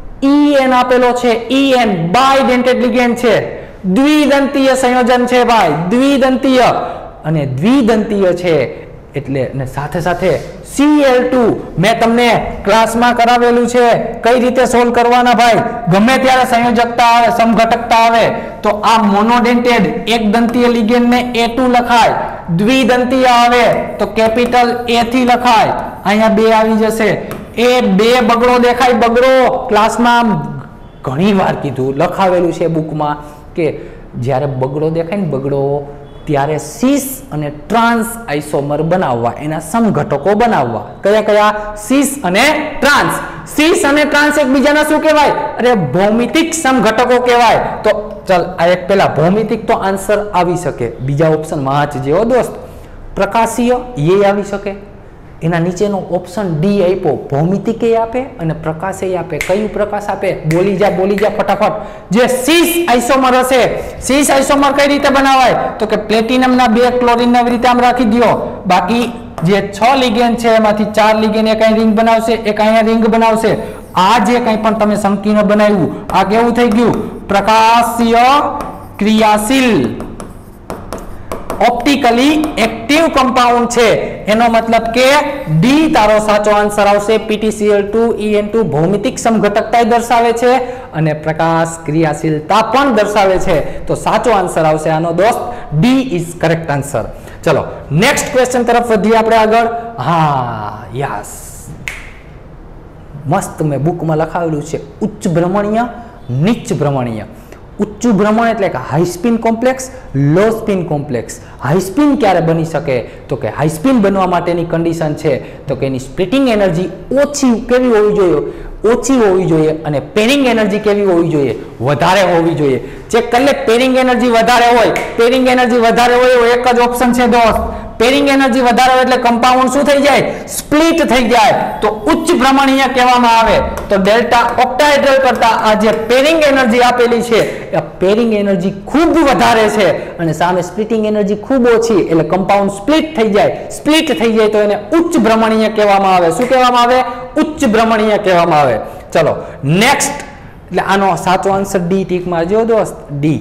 En આપેલો છે. En બાયડેન્ટેડ લિગેન્ડ છે. દ્વિદંતીય સંયોજન છે ભાઈ, દ્વિદંતીય. અને દ્વિદંતીય છે એટલે ને સાથે સાથે Cl2 મેં તમને ક્લાસમાં કરાવેલું છે કઈ રીતે સોલ્વ કરવાના ભાઈ. ગમે ત્યારે સંયોજકતા આવે, સમઘટકતા આવે તો આ મોનોડેન્ટેડ એક દંતીય લિગેન્ડ ને A2 લખાય. દ્વિદંતીય આવે તો કેપિટલ A થી લખાય. અહીંયા 2 આવી જશે. એ 2 બગડો દેખાય. બગડો ક્લાસમાં ઘણી વાર કીધું, લખાવેલું છે બુકમાં કે જ્યારે બગડો દેખાય ને બગડો ત્યારે સીસ અને ટ્રાન્સ આઇસોમર બનાવવા, એના સમઘટકો બનાવવા. કયા કયા? સીસ અને ટ્રાન્સ. સીસ અને ટ્રાન્સ એકબીજાના શું કહેવાય? અરે ભૌમિતિક સમઘટકો કહેવાય. તો ચલ આ એક પેલા ભૌમિતિક તો આન્સર આવી શકે. બીજા ઓપ્શન વાંચજો દોસ્ત. પ્રકાશીય એ આવી શકે. એના નીચેનો ઓપ્શન ડી આપ્યો, ભૌમિતિક એ આપે અને પ્રકાશ એ આપે. કયું પ્રકાશ આપે? બોલી જા ફટાફટ. જે સીસ આઇસોમર હશે, સીસ આઇસોમર કઈ રીતે બનાવાય? તો કે પ્લેટિનમના 2 ક્લોરીન આવી રીતે આમ રાખી દો. બાકી જે 6 લિગેન્ડ છે એમાંથી 4 લિગેન્ડ એક અહીં રિંગ બનાવશે, એક અહીંયા રિંગ બનાવશે. આ જે કંઈ પણ તમે સંકીર્ણ બનાવ્યું, આ કેવું થઈ ગયું? પ્રકાશીય ક્રિયાશીલ ઓપ્ટિકલી એક્ટિવ કમ્પાઉન્ડ છે. એનો મતલબ કે ડી તારો સાચો આન્સર આવશે. PtCl2En2 ભૌમિતિક સમઘટકતા દર્શાવે છે અને પ્રકાશ ક્રિયાશીલતા પણ દર્શાવે છે. તો સાચો આન્સર આવશે આનો દોસ્ત ડી ઇઝ કરેક્ટ આન્સર. ચલો નેક્સ્ટ ક્વેશ્ચન તરફ વધીએ આપણે આગળ. હા યસ, મસ્ત મેં બુકમાં લખાવેલું છે ઉચ્ચ ભ્રમણીય, નીચ ભ્રમણીય. ઉચ્ચ ભ્રમણ એટલે કે high spin complex, low spin complex. High spin ક્યારે બની શકે? તો કે હાઈ સ્પિન બનવા માટેની કન્ડિશન છે તો કે એની સ્પ્લિટિંગ એનર્જી ઓછી કેવી હોવી જોઈએ? ઓછી હોવી જોઈએ. અને પેરિંગ એનર્જી કેવી હોવી જોઈએ? વધારે હોવી જોઈએ. ચેક કરી લે, પેરિંગ એનર્જી વધારે હોય, પેરિંગ એનર્જી વધારે હોય એવો એક જ ઓપ્શન છે દોસ્ત. પેરિંગ એનર્જી વધારે હોય એટલે કમ્પાઉન્ડ શું થઈ જાય? સ્પ્લિટ થઈ જાય. તો ઉચ્ચ ભ્રમણીય કહેવામાં આવે. તો ડેલ્ટા ઓક્ટાહેડ્રલ કરતા આ જે પેરિંગ એનર્જી આપેલી છે એ પેરિંગ એનર્જી ખૂબ વધારે છે અને સામે સ્પ્લિટિંગ એનર્જી ખૂબ ઓછી, એટલે કમ્પાઉન્ડ સ્પ્લિટ થઈ જાય. સ્પ્લિટ થઈ જાય તો એને ઉચ્ચ ભ્રમણીય કહેવામાં આવે. શું કહેવામાં આવે? ઉચ્ચ ભ્રમણીય કહેવામાં આવે. ચલો નેક્સ્ટ, એટલે આનો સાચો આન્સર ડી ટીક મારજો દોસ્ત, ડી.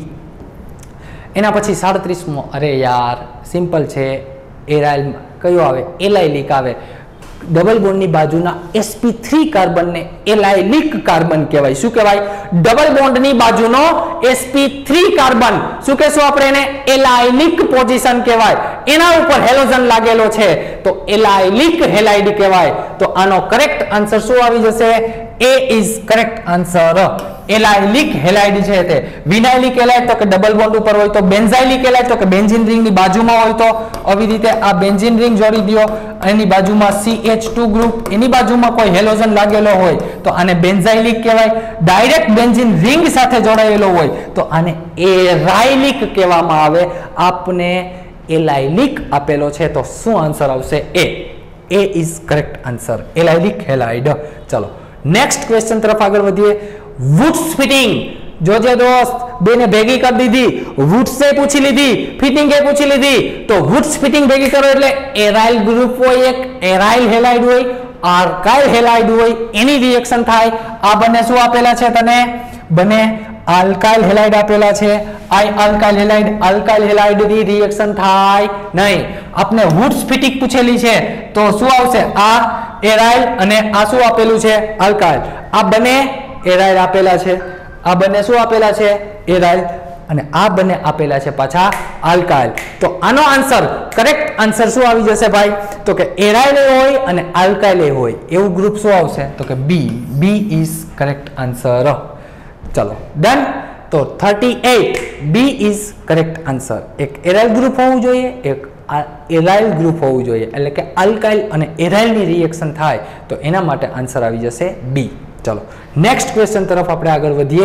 એના પછી 37મો. અરે યાર સિમ્પલ છે. એરાઇલ કયો આવે? એલાઇલિક આવે. ડબલ બોન્ડની બાજુના sp3 કાર્બનને એલાઇલિક કાર્બન કહેવાય. શું કહેવાય? ડબલ બોન્ડની બાજુનો sp3 કાર્બન શું કહેશું આપણે એને? એલાઇલિક પોઝિશન કહેવાય. એના ઉપર હેલોજન લાગેલો છે તો એલાઇલિક હેલાઇડ કહેવાય. તો આનો કરેક્ટ આન્સર શું આવી જશે? A is correct answer. Allylic halide છે તે. વિનાઇલિક હેલાઇડ તો કે ડબલ બોન્ડ ઉપર હોય તો બેન્ઝાઇલિક હેલાઇડ તો કે બેન્ઝીન રિંગની બાજુમાં હોય તો આવી રીતે આ બેન્ઝીન રિંગ જોડી દો. એની બાજુમાં CH2 ગ્રુપ, એની બાજુમાં કોઈ હેલોજન લાગેલો હોય તો આને બેન્ઝાઇલિક કહેવાય. ડાયરેક્ટ બેન્ઝીન રિંગ સાથે જોડાયેલો હોય તો આને એરાઇલિક કહેવામાં આવે. આપને એલાઇલિક આપેલો છે તો શું આન્સર આવશે? A. A is correct answer, allylic halide. ચલો નેક્સ્ટ ક્વેશ્ચન તરફ આગળ વધીએ. વુડ્સ ફિટિંગ જોજે દોસ્ત, બેને ભેગી કરી દીધી. વુડ્સ એ પૂછી લીધી, ફિટિંગ એ પૂછી લીધી. તો વુડ્સ ફિટિંગ ભેગી કરો એટલે એરાઇલ ગ્રુપ હોય, એક એરાઇલ હેલાઇડ હોય, આલ્કાઇલ હેલાઇડ હોય, એની રિએક્શન થાય. આ બંને શું આપેલા છે તને? બંને આલ્કાઇલ હેલાઇડ આપેલા છે. આલ્કાઇલ હેલાઇડ ની રિએક્શન થાય નહીં. આપને વુડ્સ ફિટિંગ પૂછેલી છે તો શું આવશે? આ એરાઇલ અને આ શું આપેલું છે? આલ્કાઇલ. આ બંને એરાઇલ આપેલા છે, આ બંને શું આપેલા છે? એરાઇલ. અને આ બંને આપેલા છે પાછા આલ્કાઇલ. તો આનો આન્સર, કરેક્ટ આન્સર શું આવી જશે ભાઈ? તો કે એરાઇલ હોય અને આલ્કાઇલ હોય એવું ગ્રુપ શું આવશે? તો કે B. B is correct answer. ચલો ડન. તો 38 બી ઇઝ કરેક્ટ આન્સર. એક એરાઇલ ગ્રુપ હોવું જોઈએ, એક એરાઇલ ગ્રુપ હોવું જોઈએ, એટલે કે આલ્કાઇલ અને એરાઇલની રિએક્શન થાય તો એના માટે આન્સર આવી જશે બી. ચલો નેક્સ્ટ ક્વેશ્ચન તરફ આપણે આગળ વધીએ.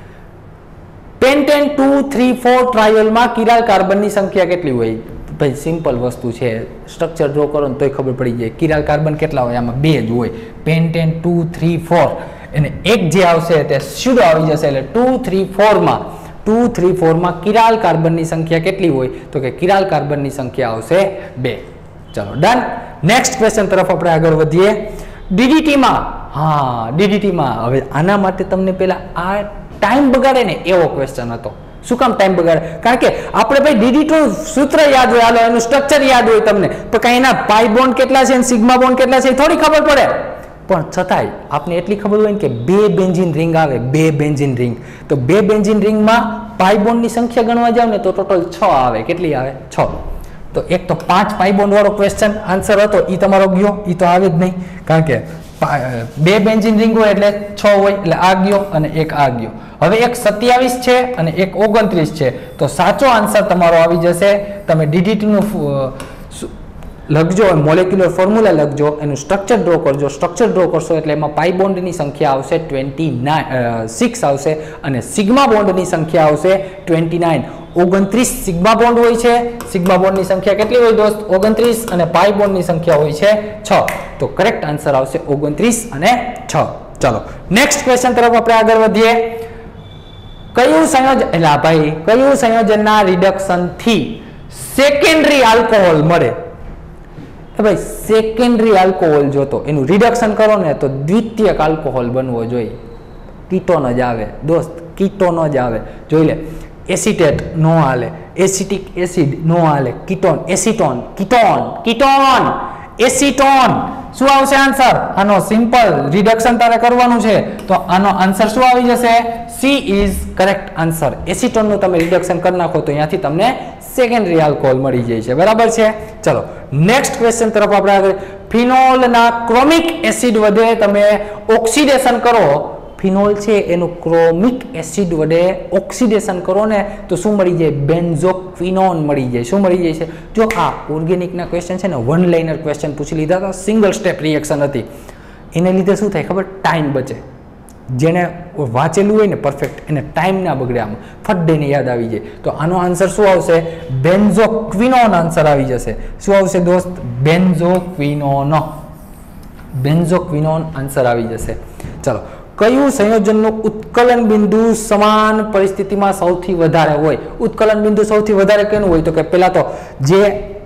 પેન્ટેન 2, 3, 4 ટ્રાયોલમાં કિરાલ કાર્બનની સંખ્યા કેટલી હોય? ભાઈ સિમ્પલ વસ્તુ છે, સ્ટ્રક્ચર ડ્રો કરો ને તોય ખબર પડી જાય. કિરાલ કાર્બન કેટલા હોય? આમાં 2 જ હોય. પેન્ટેન 2, 3, 4 અને એક જે આવશે તે શુદ્ધ આવી જશે. એટલે 2, 3, 4 માં કિરાલ કાર્બનની સંખ્યા કેટલી હોય? તો કે કિરાલ કાર્બનની સંખ્યા આવશે 2. ચલો ડન. નેક્સ્ટ ક્વેશ્ચન તરફ આપણે આગળ વધીએ. DDT-માં, હા DDT-માં હવે આના માટે તમને પેલા આ ટાઈમ બગાડે ને એવો ક્વેશ્ચન હતો. શું કામ ટાઈમ બગાડે? કારણ કે આપણે ભાઈ DDT સૂત્ર યાદ હોય, હાલો એનું સ્ટ્રક્ચર યાદ હોય તમને, પણ કઈ એના પાઈ બોન્ડ કેટલા છે અને સિગ્મા બોન્ડ કેટલા છે થોડી ખબર પડે. પણ છતાંય આપને એટલી ખબર હોય કે 2 બેન્ઝીન રિંગ આવે, 2 બેન્ઝીન રિંગ. તો 2 બેન્ઝીન રિંગમાં પાઈ બોન્ડની સંખ્યા ગણવા જાવ ને તો ટોટલ 6 આવે. કેટલી આવે? 6. તો એક તો 5 પાઈ બોન્ડ વાળો ક્વેશ્ચન આન્સર હતો, એ તમારો ગયો, એ તો આવે જ નહીં. કારણ કે 2 બેન્ઝીન રિંગ હોય એટલે 6 હોય, એટલે આ ગયો અને એક આ ગયો. હવે એક 27 છે અને એક 29 છે. તો સાચો આન્સર તમારો આવી જશે. તમે DDT નું લખજો, મોલેક્યુલર ફોર્મ્યુલા લખજો, એનું સ્ટ્રક્ચર ડ્રો કરજો. સ્ટ્રક્ચર ડ્રો કરશો એટલે એમાં પાઈ બોન્ડની સંખ્યા આવશે 6 આવશે અને સિગ્મા બોન્ડની સંખ્યા આવશે 29. 29 સિગ્મા બોન્ડ હોય છે. સિગ્મા બોન્ડની સંખ્યા કેટલી હોય દોસ્ત? 29 અને પાઈ બોન્ડની સંખ્યા હોય છે 6. તો કરેક્ટ આન્સર આવશે 29 અને 6. ચલો નેક્સ્ટ ક્વેશ્ચન તરફ આપણે આગળ વધીએ. કયું સંયોજન એટલે ભાઈ કયું સંયોજનના રિડક્શન થી સેકન્ડરી આલ્કોહોલ મળે? ભાઈ સેકન્ડરી આલ્કોહોલ જોતો એનું રિડક્શન કરો ને તો દ્વિતીયક આલ્કોહોલ બનવો જોઈએ. કીટોન જ આવે દોસ્ત, કીટોન જ આવે. જોઈ લે, એસિટેટ નો હાલે, એસિટિક એસિડ નો હાલે, ketone, acetone, ketone, ketone, acetone. શું આવશે આન્સર? આનો સિમ્પલ રિડક્શન તારે કરવાનું છે તો આનો આન્સર શું આવી જશે? C is correct answer. Acetone નું તમે રિડક્શન કરી નાખો તો અહીંયાથી તમને સેકન્ડરી આલ્કોહોલ મળી જાય છે. બરાબર છે. ચલો નેક્સ્ટ ક્વેશ્ચન તરફ આપણે આગળ. ફિનોલના ક્રોમિક એસિડ વડે તમે ઓક્સિડેશન કરો, ફિનોલ છે એનું ક્રોમિક એસિડ વડે ઓક્સિડેશન કરો ને તો શું મળી જાય? બેન્ઝોક્વિનોન મળી જાય. શું મળી જાય છે? જો આ ઓર્ગેનિકના ક્વેશ્ચન છે ને વન લાઇનર ક્વેશ્ચન પૂછી લીધા હતા, સિંગલ સ્ટેપ રિએક્શન હતી, એને લીધે શું થાય ખબર? ટાઈમ બચે. જેને વાંચેલું હોય ને પરફેક્ટ એને ટાઈમ ના બગડે, આમ ફટ દઈને યાદ આવી જાય. તો આનો આન્સર શું આવશે? બેન્ઝોક્વિનોન આન્સર આવી જશે. શું આવશે દોસ્ત? બેન્ઝોક્વિનોન. બેન્ઝોક્વિનોન આન્સર આવી જશે. ચલો કયું સંયોજનનું ઉત્કલન બિંદુ સમાન પરિસ્થિતિમાં સૌથી વધારે હોય? ઉત્કલન બિંદુ સૌથી વધારે કેનું હોય? તો કે પહેલા તો જે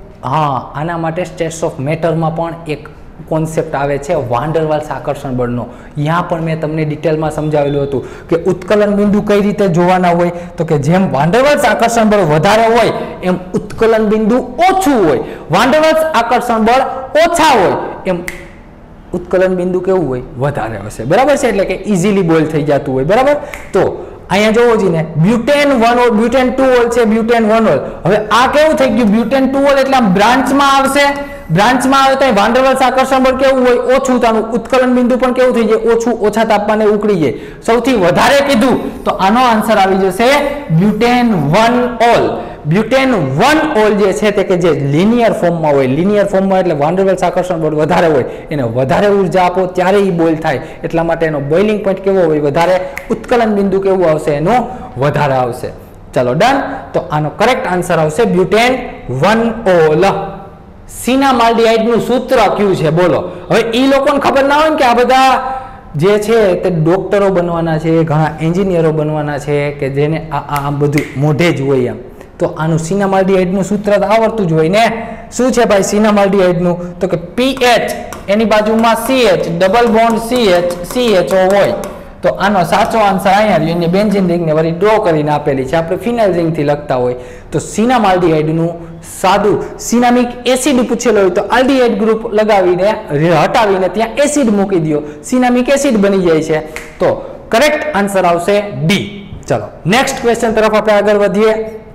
આના માટે સ્ટેટ્સ ઓફ મેટરમાં પણ એક કોન્સેપ્ટ આવે છે વાન ડર વાલ્સ આકર્ષણ બળનો. यहाँ પણ મેં તમને ડિટેલમાં સમજાવેલું હતું કે ઉત્કલન બિંદુ કઈ રીતે જોવાના હોય. તો કે જેમ વાન ડર વાલ્સ આકર્ષણ બળ વધારે હોય એમ ઉત્કલન બિંદુ ઓછું હોય. વાન ડર વાલ્સ આકર્ષણ બળ ઓછા હોય એમ ઉત્કલન બિંદુ કેવું હોય? વધારે હશે. બરાબર છે. એટલે કે ઇઝીલી બોઇલ થઈ જતું હોય. બરાબર. તો અહીંયા જોવો જોઈએ ને, બ્યુટેન 1 ઓલ, બ્યુટેન 2 ઓલ છે, બ્યુટેન 1 ઓલ. હવે આ કેવું થઈ ગયું? બ્યુટેન 2 ઓલ એટલે આમ બ્રાન્ચમાં આવશે. બ્રાન્ચમાં આવે તો વાન ડર વાલ્સ આકર્ષણ બળ કેવું હોય? ઓછું. તાનું ઉત્કલન બિંદુ પણ કેવું થઈ જાય? ઓછું. ઓછા તાપમાને ઉકળી જાય. સૌથી વધારે કીધું તો આનો આન્સર આવી જશે બ્યુટેન 1 ઓલ. બ્યુટેન 1 ઓલ જે છે તે કે જે લિનિયર ફોર્મમાં હોય, લિનિયર ફોર્મમાં એટલે વાન ડર વાલ્સ આકર્ષણ બળ વધારે હોય, એને વધારે ઉર્જા આપો ત્યારે એ બોઇલ થાય. એટલા માટે એનો બોઇલિંગ પોઈન્ટ કેવો હોય? વધારે. ઉત્કલન બિંદુ કેવું આવશે? એનો વધારે આવશે. ચલો ડન. તો આનો કરેક્ટ આન્સર આવશે બ્યુટેન 1 ઓલ. સિનામાલ્ડીહાઇડ નું સૂત્ર કયું છે? બોલો. હવે એ લોકોને ખબર ના હોય ને કે આ બધા જે છે તે ડોક્ટરો બનવાના છે, ઘણા એન્જિનિયરો બનવાના છે કે જેને આ બધું મોઢે જ હોય એમ. તો આનું સિનામાલ્ડીહાઇડ નું સૂત્ર આવડતું જ હોય ને. શું છે ભાઈ સિનામાલ્ડીહાઇડ નું? તો કે PH એની બાજુમાં CH, ડબલ બોન્ડ CHO હોય. તો આનો સાચો આન્સર અહીંયા રહ્યો. એને બેન્ઝીન રિંગને વળી ડ્રો કરીને આપેલી છે. આપણે ફિનાઇલ રિંગથી લખતા હોય તો સિનામાલ્ડીહાઇડ નું સાદું સિનામિક એસિડ પૂછેલો હોય તો આલ્ડીહાઇડ ગ્રુપ લગાવીને હટાવીને ત્યાં એસિડ મૂકી દો, સિનામિક એસિડ બની જાય છે. તો કરેક્ટ આન્સર આવશે ડી. ચલો નેક્સ્ટ ક્વેશ્ચન તરફ આપણે આગળ વધીએ.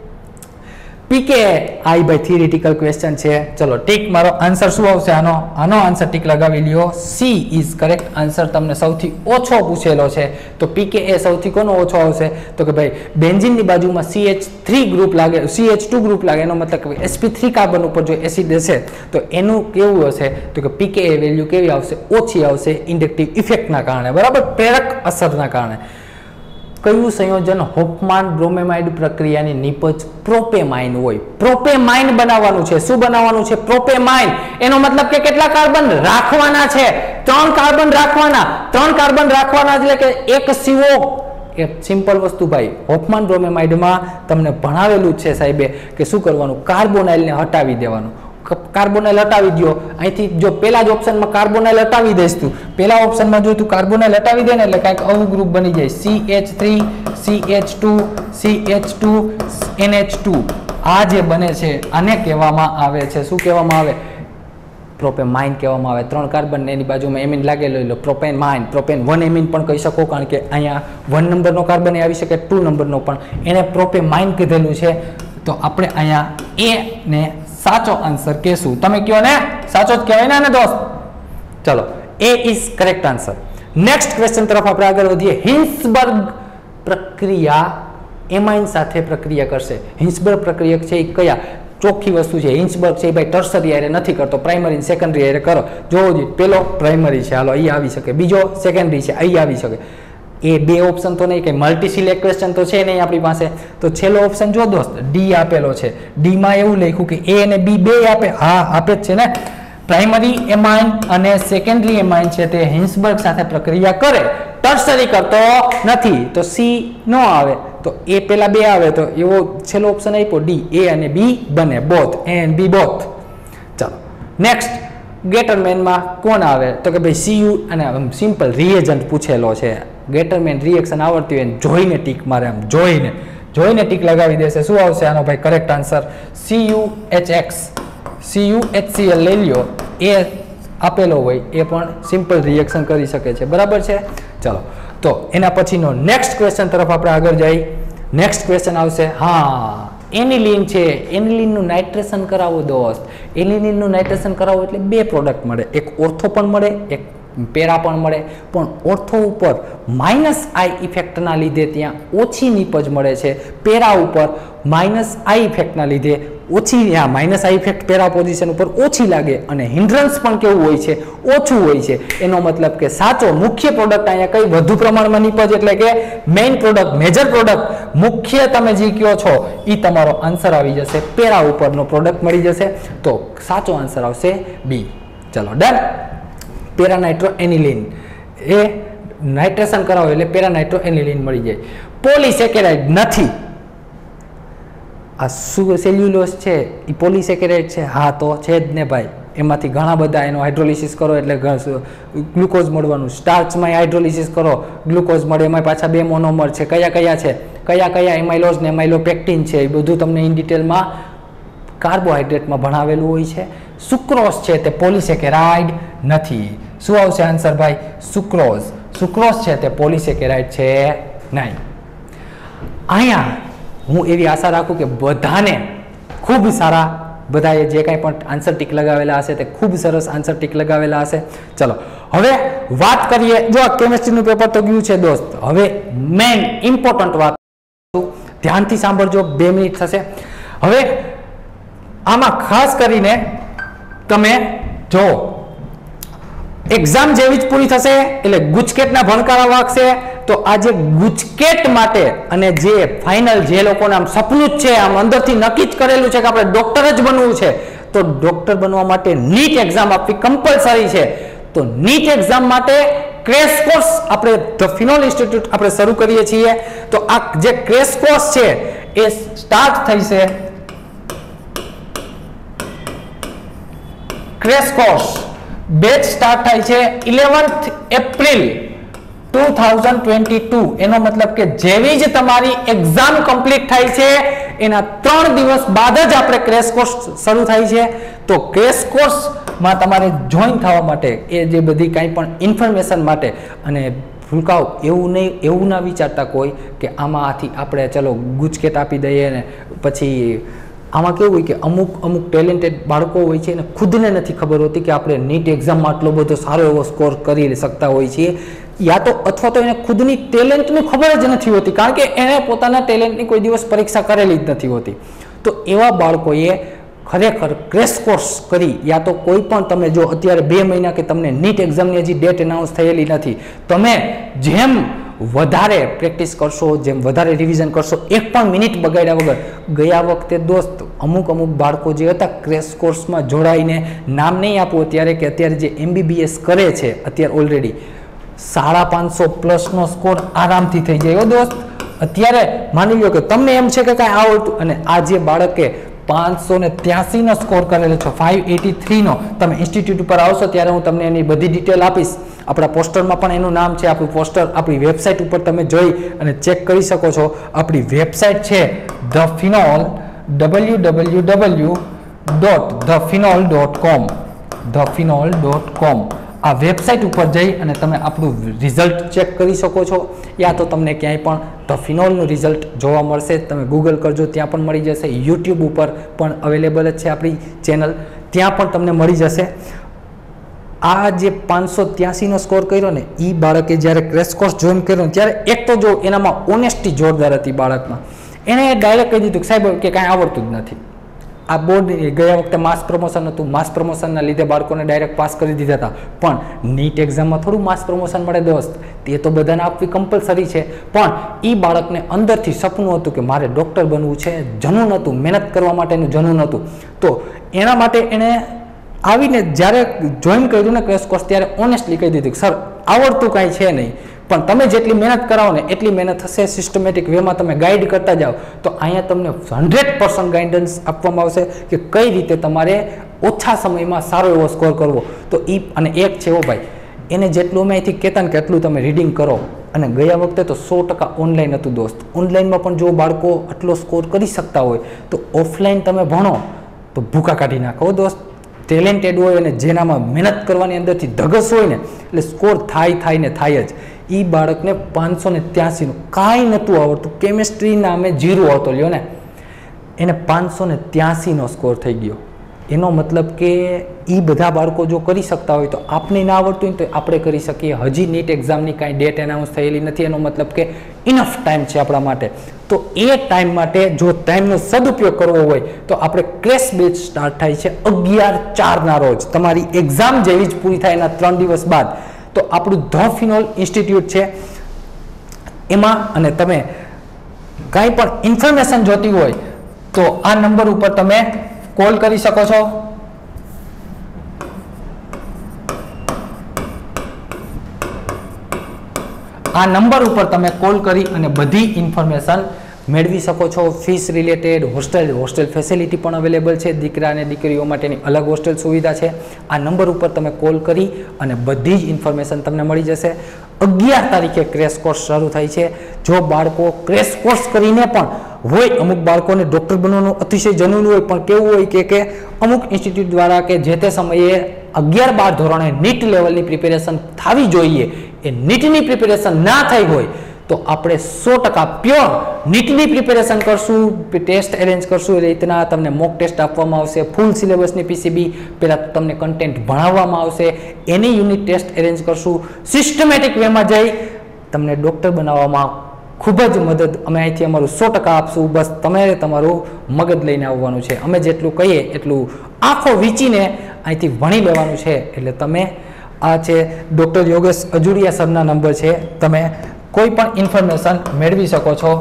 પીકે આઈ બાય થિયરિટિકલ ક્વેશ્ચન છે. ચલો ટીક મારો. આન્સર શું આવશે આનો? આનો આન્સર ટીક લગાવી લ્યો. C is correct answer. તમને સૌથી ઓછો પૂછેલો છે તો પીકે એ સૌથી કોનો ઓછો આવશે? તો કે ભાઈ બેન્ઝીનની બાજુમાં CH3 ગ્રુપ લાગે, CH2 ગ્રુપ લાગે, એનો મતલબ કે sp3 કાર્બન ઉપર જો એસિડ હશે તો એનું કેવું હશે? તો કે પીકે એ વેલ્યુ કેવી આવશે? ઓછી આવશે. ઇન્ડક્ટિવ ઇફેક્ટના કારણે. બરાબર. પ્રેરક અસરના કારણે. કયું સંયોજન હોફમાન બ્રોમેમાઇડ પ્રક્રિયાની નિપજ પ્રોપેમાઇન હોય? પ્રોપેમાઇન બનાવવાનું છે. શું બનાવવાનું છે? પ્રોપેમાઇન. એનો મતલબ કે કેટલા કાર્બન રાખવાના છે? 3 કાર્બન રાખવાના. 3 કાર્બન રાખવાના એટલે કે એક CO. એક સિમ્પલ વસ્તુ ભાઈ, હોફમાન બ્રોમેમાઇડમાં તમને ભણાવેલું છે સાહેબે કે શું કરવાનું? કાર્બોનાઇલને હટાવી દેવાનું. કાર્બોનાઇલ હટાવી દો. અહીંથી જો પેલા જ ઓપ્શનમાં કાર્બોનાઇલ હટાવી દઈશ તું, પેલા ઓપ્શનમાં જો તું કાર્બોનાઇલ હટાવી દે ને એટલે કાંઈક આવું ગ્રુપ બની જાય. CH3 CH2 CH2 NH2. આ જે બને છે આને કહેવામાં આવે છે, શું કહેવામાં આવે? પ્રોપેમાઇન કહેવામાં આવે. 3 કાર્બન એની બાજુમાં એમિન લાગેલો એટલે પ્રોપેમાઇન. પ્રોપેન 1 એમિન પણ કહી શકો કારણ કે અહીંયા 1 નંબરનો કાર્બન આવી શકે, 2 નંબરનો પણ. એને પ્રોપેમાઇન કીધેલું છે. તો આપણે અહીંયા એ ને સાચો આન્સર કહેશું. તમે કહો ને સાચો જ કહેવાય ને દોસ્ત. ચલો A is correct answer. Next question તરફ આપણે આગળ વધીએ. હિન્સબર્ગ પ્રક્રિયા એમાઇન સાથે પ્રક્રિયા કરશે. હિન્સબર્ગ પ્રક્રિયા છે એ કયા? ચોખ્ખી વસ્તુ છે. હિન્સબર્ગ છે એ ભાઈ ટર્સરી હારે નથી કરતો, પ્રાઇમરી સેકન્ડરી હારે કરો. જોવો જોઈએ. પેલો પ્રાઇમરી છે, હાલો અહીં આવી શકે. બીજો સેકન્ડરી છે, અહીં આવી શકે. એ બે ઓપ્શન તો નહીં, કે મલ્ટી સિલેક્ટ ક્વેશ્ચન તો છે નહીં આપણી પાસે. તો છેલ્લો ઓપ્શન જો દોસ્ત ડી આપેલો છે. ડીમાં એવું લખ્યું કે એ અને બી બે આપે. હા, આપે જ છે ને. પ્રાઇમરી એમાઇન અને સેકન્ડરી એમાઇન છે તે હિન્સબર્ગ સાથે પ્રક્રિયા કરે, ટર્સરી કરતો નથી. તો સી નો આવે, તો એ પેલા બે આવે, તો એવો છેલ્લો ઓપ્શન આપ્યો ડી, એ અને બી બને, both, A and B both. ચાલો નેક્સ્ટ, ગેટરમેનમાં કોણ આવે? તો કે ભાઈ સીયુ, અને સિમ્પલ રિએજન્ટ પૂછેલો છે. ગેટરમેન રિએક્શન આવડતી હોય જોઈને ટીક મારે, આમ જોઈને ટીક લગાવી દેશે. શું આવશે આનો ભાઈ કરેક્ટ આન્સર? CuHX, CuHCl લઈ લ્યો, એ આપેલો હોય એ પણ સિમ્પલ રિએક્શન કરી શકે છે. બરાબર છે. ચલો, તો એના પછીનો નેક્સ્ટ ક્વેશ્ચન તરફ આપણે આગળ જઈએ. નેક્સ્ટ ક્વેશ્ચન આવશે, હા, એનિલીન છે, એનિલીનનું નાઇટ્રેશન કરાવો દોસ્ત. એનિલીનનું નાઇટ્રેશન કરાવો એટલે બે પ્રોડક્ટ મળે, એક ઓર્થો પણ મળે, એક પેરા પણ મળે. પણ ઓર્થો ઉપર -I ઇફેક્ટના લીધે ત્યાં ઓછી નીપજ મળે છે, પેરા ઉપર -I ઇફેક્ટના લીધે ઓછી, -I ઇફેક્ટ પેરા પોઝિશન ઉપર ઓછી લાગે, અને હિન્ડ્રન્સ પણ કેવું હોય છે? ઓછું હોય છે. એનો મતલબ કે સાચો મુખ્ય પ્રોડક્ટ અહીંયા કઈ વધુ પ્રમાણમાં નીપજ, એટલે કે મેઇન પ્રોડક્ટ, મેજર પ્રોડક્ટ, મુખ્ય તમે જે કહો છો એ તમારો આન્સર આવી જશે, પેરા ઉપરનો પ્રોડક્ટ મળી જશે. તો સાચો આન્સર આવશે બી. ચલો ડન. પેરાનાઇટ્રો એનિલીન, એ નાઇટ્રેશન કરાવો એટલે પેરાનાઇટ્રો એનિલીન મળી જાય. પોલીસેકેરાઇડ નથી. આ શું સેલ્યુલોઝ છે એ પોલીસેકેરાઇડ છે? હા, તો છે જ ને ભાઈ. એમાંથી ઘણા બધા એનો હાઇડ્રોલિસિસ કરો એટલે ગ્લુકોઝ મળવાનું. સ્ટાર્ચમાં હાઇડ્રોલિસિસ કરો, ગ્લુકોઝ મળે. એમાં પાછા બે મોનોમર છે. કયા કયા છે? કયા એમાઇલોઝ ને એમાઇલોપેક્ટિન છે, એ બધું તમને ઇન ડિટેલમાં કાર્બોહાઈડ્રેટમાં ભણાવેલું હોય છે. સુક્રોઝ છે તે પોલીસેકેરાઇડ નથી. શું આવશે આન્સર ભાઈ? સુક્રોઝ. સુક્રોઝ છે તે પોલીસેકેરાઇડ છે નહીં. અહીંયા હું એવી આશા રાખું કે બધાને ખૂબ સારા, બધાએ જે કાંઈ પણ આન્સર ટીક લગાવેલા હશે તે ખૂબ સરસ આન્સર ટીક લગાવેલા હશે. ચલો હવે વાત કરીએ. જો આ કેમિસ્ટ્રીનું પેપર તો ગયું છે દોસ્ત. હવે મેઇન ઇમ્પોર્ટન્ટ વાત, ધ્યાનથી સાંભળજો, 2 મિનિટ થશે. હવે આમાં ખાસ કરીને તમે જો એક્ઝામ જેવી જ પૂરી થશે એટલે ગુજકેટના ભણકારા વાગશે. તો આ જે ગુજકેટ માટે અને જે ફાઇનલ જે લોકોને આમ સપનું જ છે, આમ અંદરથી નક્કી જ કરેલું છે કે આપણે ડોક્ટર જ બનવું છે, તો ડોક્ટર બનવા માટે નીટ એક્ઝામ આપવી કમ્પલસરી છે. તો નીટ એક્ઝામ માટે ક્રેશ કોર્સ આપણે ધ ફિનોલ ઇન્સ્ટિટ્યૂટ આપણે શરૂ કરીએ છીએ. તો આ જે ક્રેશ કોર્સ છે એ સ્ટાર્ટ થઈ છે. ક્રેશ કોર્સ બેચ સ્ટાર્ટ થાય છે 11th એપ્રિલ 2022. એનો મતલબ કે જેવી જ તમારી એક્ઝામ કમ્પ્લીટ થાય છે એના 3 દિવસ બાદ જ આપણે ક્રેશ કોર્સ શરૂ થાય છે. તો ક્રેશ કોર્સમાં તમારે જોઈન થવા માટે, એ જે બધી કાંઈ પણ ઇન્ફોર્મેશન માટે, અને ભૂલકાઓ એવું ના વિચારતા કોઈ કે આમાંથી આપણે ચલો ગુજકેટ આપી દઈએ ને પછી આમાં કેવું હોય કે અમુક ટેલેન્ટેડ બાળકો હોય છે અને ખુદને નથી ખબર હોતી કે આપણે નીટ એક્ઝામમાં આટલો બધો સારો એવો સ્કોર કરી શકતા હોય છીએ, યા તો અથવા તો એને ખુદની ટેલેન્ટની ખબર જ નથી હોતી, કારણ કે એને પોતાના ટેલેન્ટની કોઈ દિવસ પરીક્ષા કરેલી જ નથી હોતી. તો એવા બાળકોએ ખરેખર ક્રેશ કોર્સ કરી, યા તો કોઈ પણ તમે જો અત્યારે 2 મહિના કે તમને નીટ એક્ઝામની હજી ડેટ એનાઉન્સ થયેલી નથી, તમે જેમ વધારે પ્રેક્ટિસ કરશો, જેમ વધારે રિવિઝન કરશો, એક પણ મિનિટ બગાડ્યા વગર, ગયા વખતે દોસ્ત અમુક બાળકો જે હતા ક્રેશ કોર્સમાં જોડાઈને, નામ નહીં આપું અત્યારે, કે અત્યારે જે MBBS કરે છે અત્યારે ઓલરેડી 550+ સ્કોર આરામથી થઈ જાય દોસ્ત. અત્યારે માની લો કે તમને એમ છે કે કાંઈ આવડતું, અને આ જે બાળકે 583 સ્કોર કરેલો છે, 583 તમે ઇન્સ્ટિટ્યૂટ ઉપર આવશો ત્યારે હું તમને એની બધી ડિટેલ આપીશ. આપણા પોસ્ટરમાં પણ એનું નામ છે. આપણું પોસ્ટર આપણી વેબસાઇટ ઉપર તમે જોઈ અને ચેક કરી શકો છો. આપણી વેબસાઇટ છે ધ ફિનોલ, www.thephenol.com, thephenol.com. આ વેબસાઇટ ઉપર જઈ અને તમે આપણું રિઝલ્ટ ચેક કરી શકો છો, યા તો તમને ક્યાંય પણ ધ ફિનોલનું રિઝલ્ટ જોવા મળશે. તમે ગૂગલ કરજો, ત્યાં પણ મળી જશે. યુટ્યુબ ઉપર પણ અવેલેબલ જ છે આપણી ચેનલ, ત્યાં પણ તમને મળી જશે. આ જે 583 સ્કોર કર્યો ને, એ બાળકે જ્યારે ક્રેશ કોર્સ જોઈન કર્યો ત્યારે એક તો જો એનામાં ઓનેસ્ટી જોરદાર હતી બાળકમાં. એને ડાયરેક્ટ કહી દીધું કે સાહેબ કે કાંઈ આવડતું જ નથી. આ બોર્ડ ગયા વખતે માસ પ્રમોશન હતું, માસ પ્રમોશનના લીધે બાળકોને ડાયરેક્ટ પાસ કરી દીધા હતા, પણ નીટ એક્ઝામમાં થોડું માસ પ્રમોશન મળે દોસ્ત, તે તો બધાને આપવી કમ્પલસરી છે. પણ એ બાળકને અંદરથી સપનું હતું કે મારે ડૉક્ટર બનવું છે, જનૂન હતું, મહેનત કરવા માટેનું જનૂન હતું. તો એના માટે એણે આવીને જ્યારે જોઈન કર્યું ને ક્રેશ કોર્સ ત્યારે ઓનેસ્ટલી કહી દીધું કે સર આવડતું કાંઈ છે નહીં, પણ તમે જેટલી મહેનત કરાવો ને એટલી મહેનત થશે, સિસ્ટમેટિક વેમાં તમે ગાઈડ કરતા જાઓ તો અહીંયા તમને 100% ગાઈડન્સ આપવામાં આવશે કે કઈ રીતે તમારે ઓછા સમયમાં સારો એવો સ્કોર કરવો. તો એ અને એક છે એવો ભાઈ, એને જેટલું અમે અહીંથી કહેતા ને કે એટલું તમે રીડિંગ કરો. અને ગયા વખતે તો 100% ઓનલાઈન હતું દોસ્ત. ઓનલાઈનમાં પણ જો બાળકો આટલો સ્કોર કરી શકતા હોય તો ઓફલાઈન તમે ભણો તો ભૂકા કાઢી નાખો દોસ્ત. ટેલેન્ટેડ હોય અને જેનામાં મહેનત કરવાની અંદરથી ધગસ હોય ને એટલે સ્કોર થાય ને થાય જ. એ બાળકને 583નું કાંઈ નહોતું આવડતું, કેમિસ્ટ્રી નામે 0 હતો લ્યો ને, એને 583નો સ્કોર થઈ ગયો. એનો મતલબ કે એ બધા બાળકો જો કરી શકતા હોય તો આપણે ના આવડતું હોય તો આપણે કરી શકીએ. હજી નીટ એક્ઝામની કાંઈ ડેટ એનાઉન્સ થયેલી નથી, એનો મતલબ કે ઇનફ ટાઈમ છે આપણા માટે. તો એ ટાઈમ માટે જો ટાઈમનો સદુપયોગ કરવો હોય તો આપણે ક્રેશ બેચ સ્ટાર્ટ થાય છે 11/4ના રોજ, તમારી એક્ઝામ જેવી જ પૂરી થાય એના 3 દિવસ બાદ. તો આપણું ધ ફિનોલ ઇન્સ્ટિટ્યૂટ છે એમાં, અને તમે કાંઈ પણ ઇન્ફોર્મેશન જોતી હોય તો આ નંબર ઉપર તમે કોલ કરી શકો છો. આ નંબર ઉપર તમે કોલ કરી અને બધી ઇન્ફોર્મેશન મેળવી શકો છો. ફીસ રિલેટેડ, હોસ્ટેલ ફેસિલિટી પણ અવેલેબલ છે, દીકરા અને દીકરીઓ માટેની અલગ હોસ્ટેલ સુવિધા છે. આ નંબર ઉપર તમે કોલ કરી અને બધી જ ઇન્ફોર્મેશન તમને મળી જશે. 11 તારીખે ક્રેશ કોર્સ શરૂ થાય છે. જો બાળકો ક્રેશ કોર્સ કરીને પણ હોય, અમુક બાળકોને ડૉક્ટર બનવાનું અતિશય જનૂન હોય, પણ કેવું હોય કે અમુક ઇન્સ્ટિટ્યૂટ દ્વારા કે જે તે સમયે 11-12 ધોરણે નીટ લેવલની પ્રિપેરેશન થવી જોઈએ, એ નીટની પ્રિપેરેશન ના થઈ હોય તો આપણે 100% પ્યોર નીટની પ્રિપેરેશન કરશું, ટેસ્ટ અરેન્જ કરશું. એ રીતના તમને મોક ટેસ્ટ આપવામાં આવશે, ફૂલ સિલેબસની પીસીબી, પહેલાં તમને કન્ટેન્ટ ભણાવવામાં આવશે, એની યુનિટ ટેસ્ટ અરેન્જ કરશું. સિસ્ટમેટિક વેમાં જઈ તમને ડૉક્ટર બનાવવામાં ખૂબ જ મદદ અમે અહીંથી અમારું 100% આપશું. બસ તમારે તમારું મગજ લઈને આવવાનું છે. અમે જેટલું કહીએ એટલું આંખો વીંચીને અહીંથી ભણી લેવાનું છે. એટલે તમે આ છે ડૉક્ટર યોગેશ અજુડિયા સરના નંબર છે, તમે કોઈ પણ ઇન્ફોર્મેશન મેળવી શકો છો.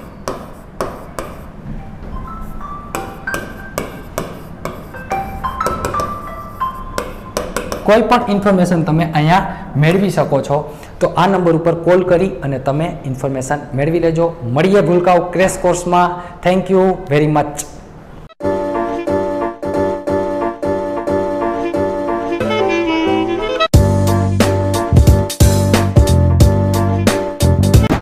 કોઈ પણ ઇન્ફોર્મેશન તમે અહીંયા મેળવી શકો છો. તો આ નંબર ઉપર કોલ કરી અને તમે ઇન્ફોર્મેશન મેળવી લેજો. મળીએ ભૂલકાઓ ક્રેશ કોર્સમાં. Thank you very much.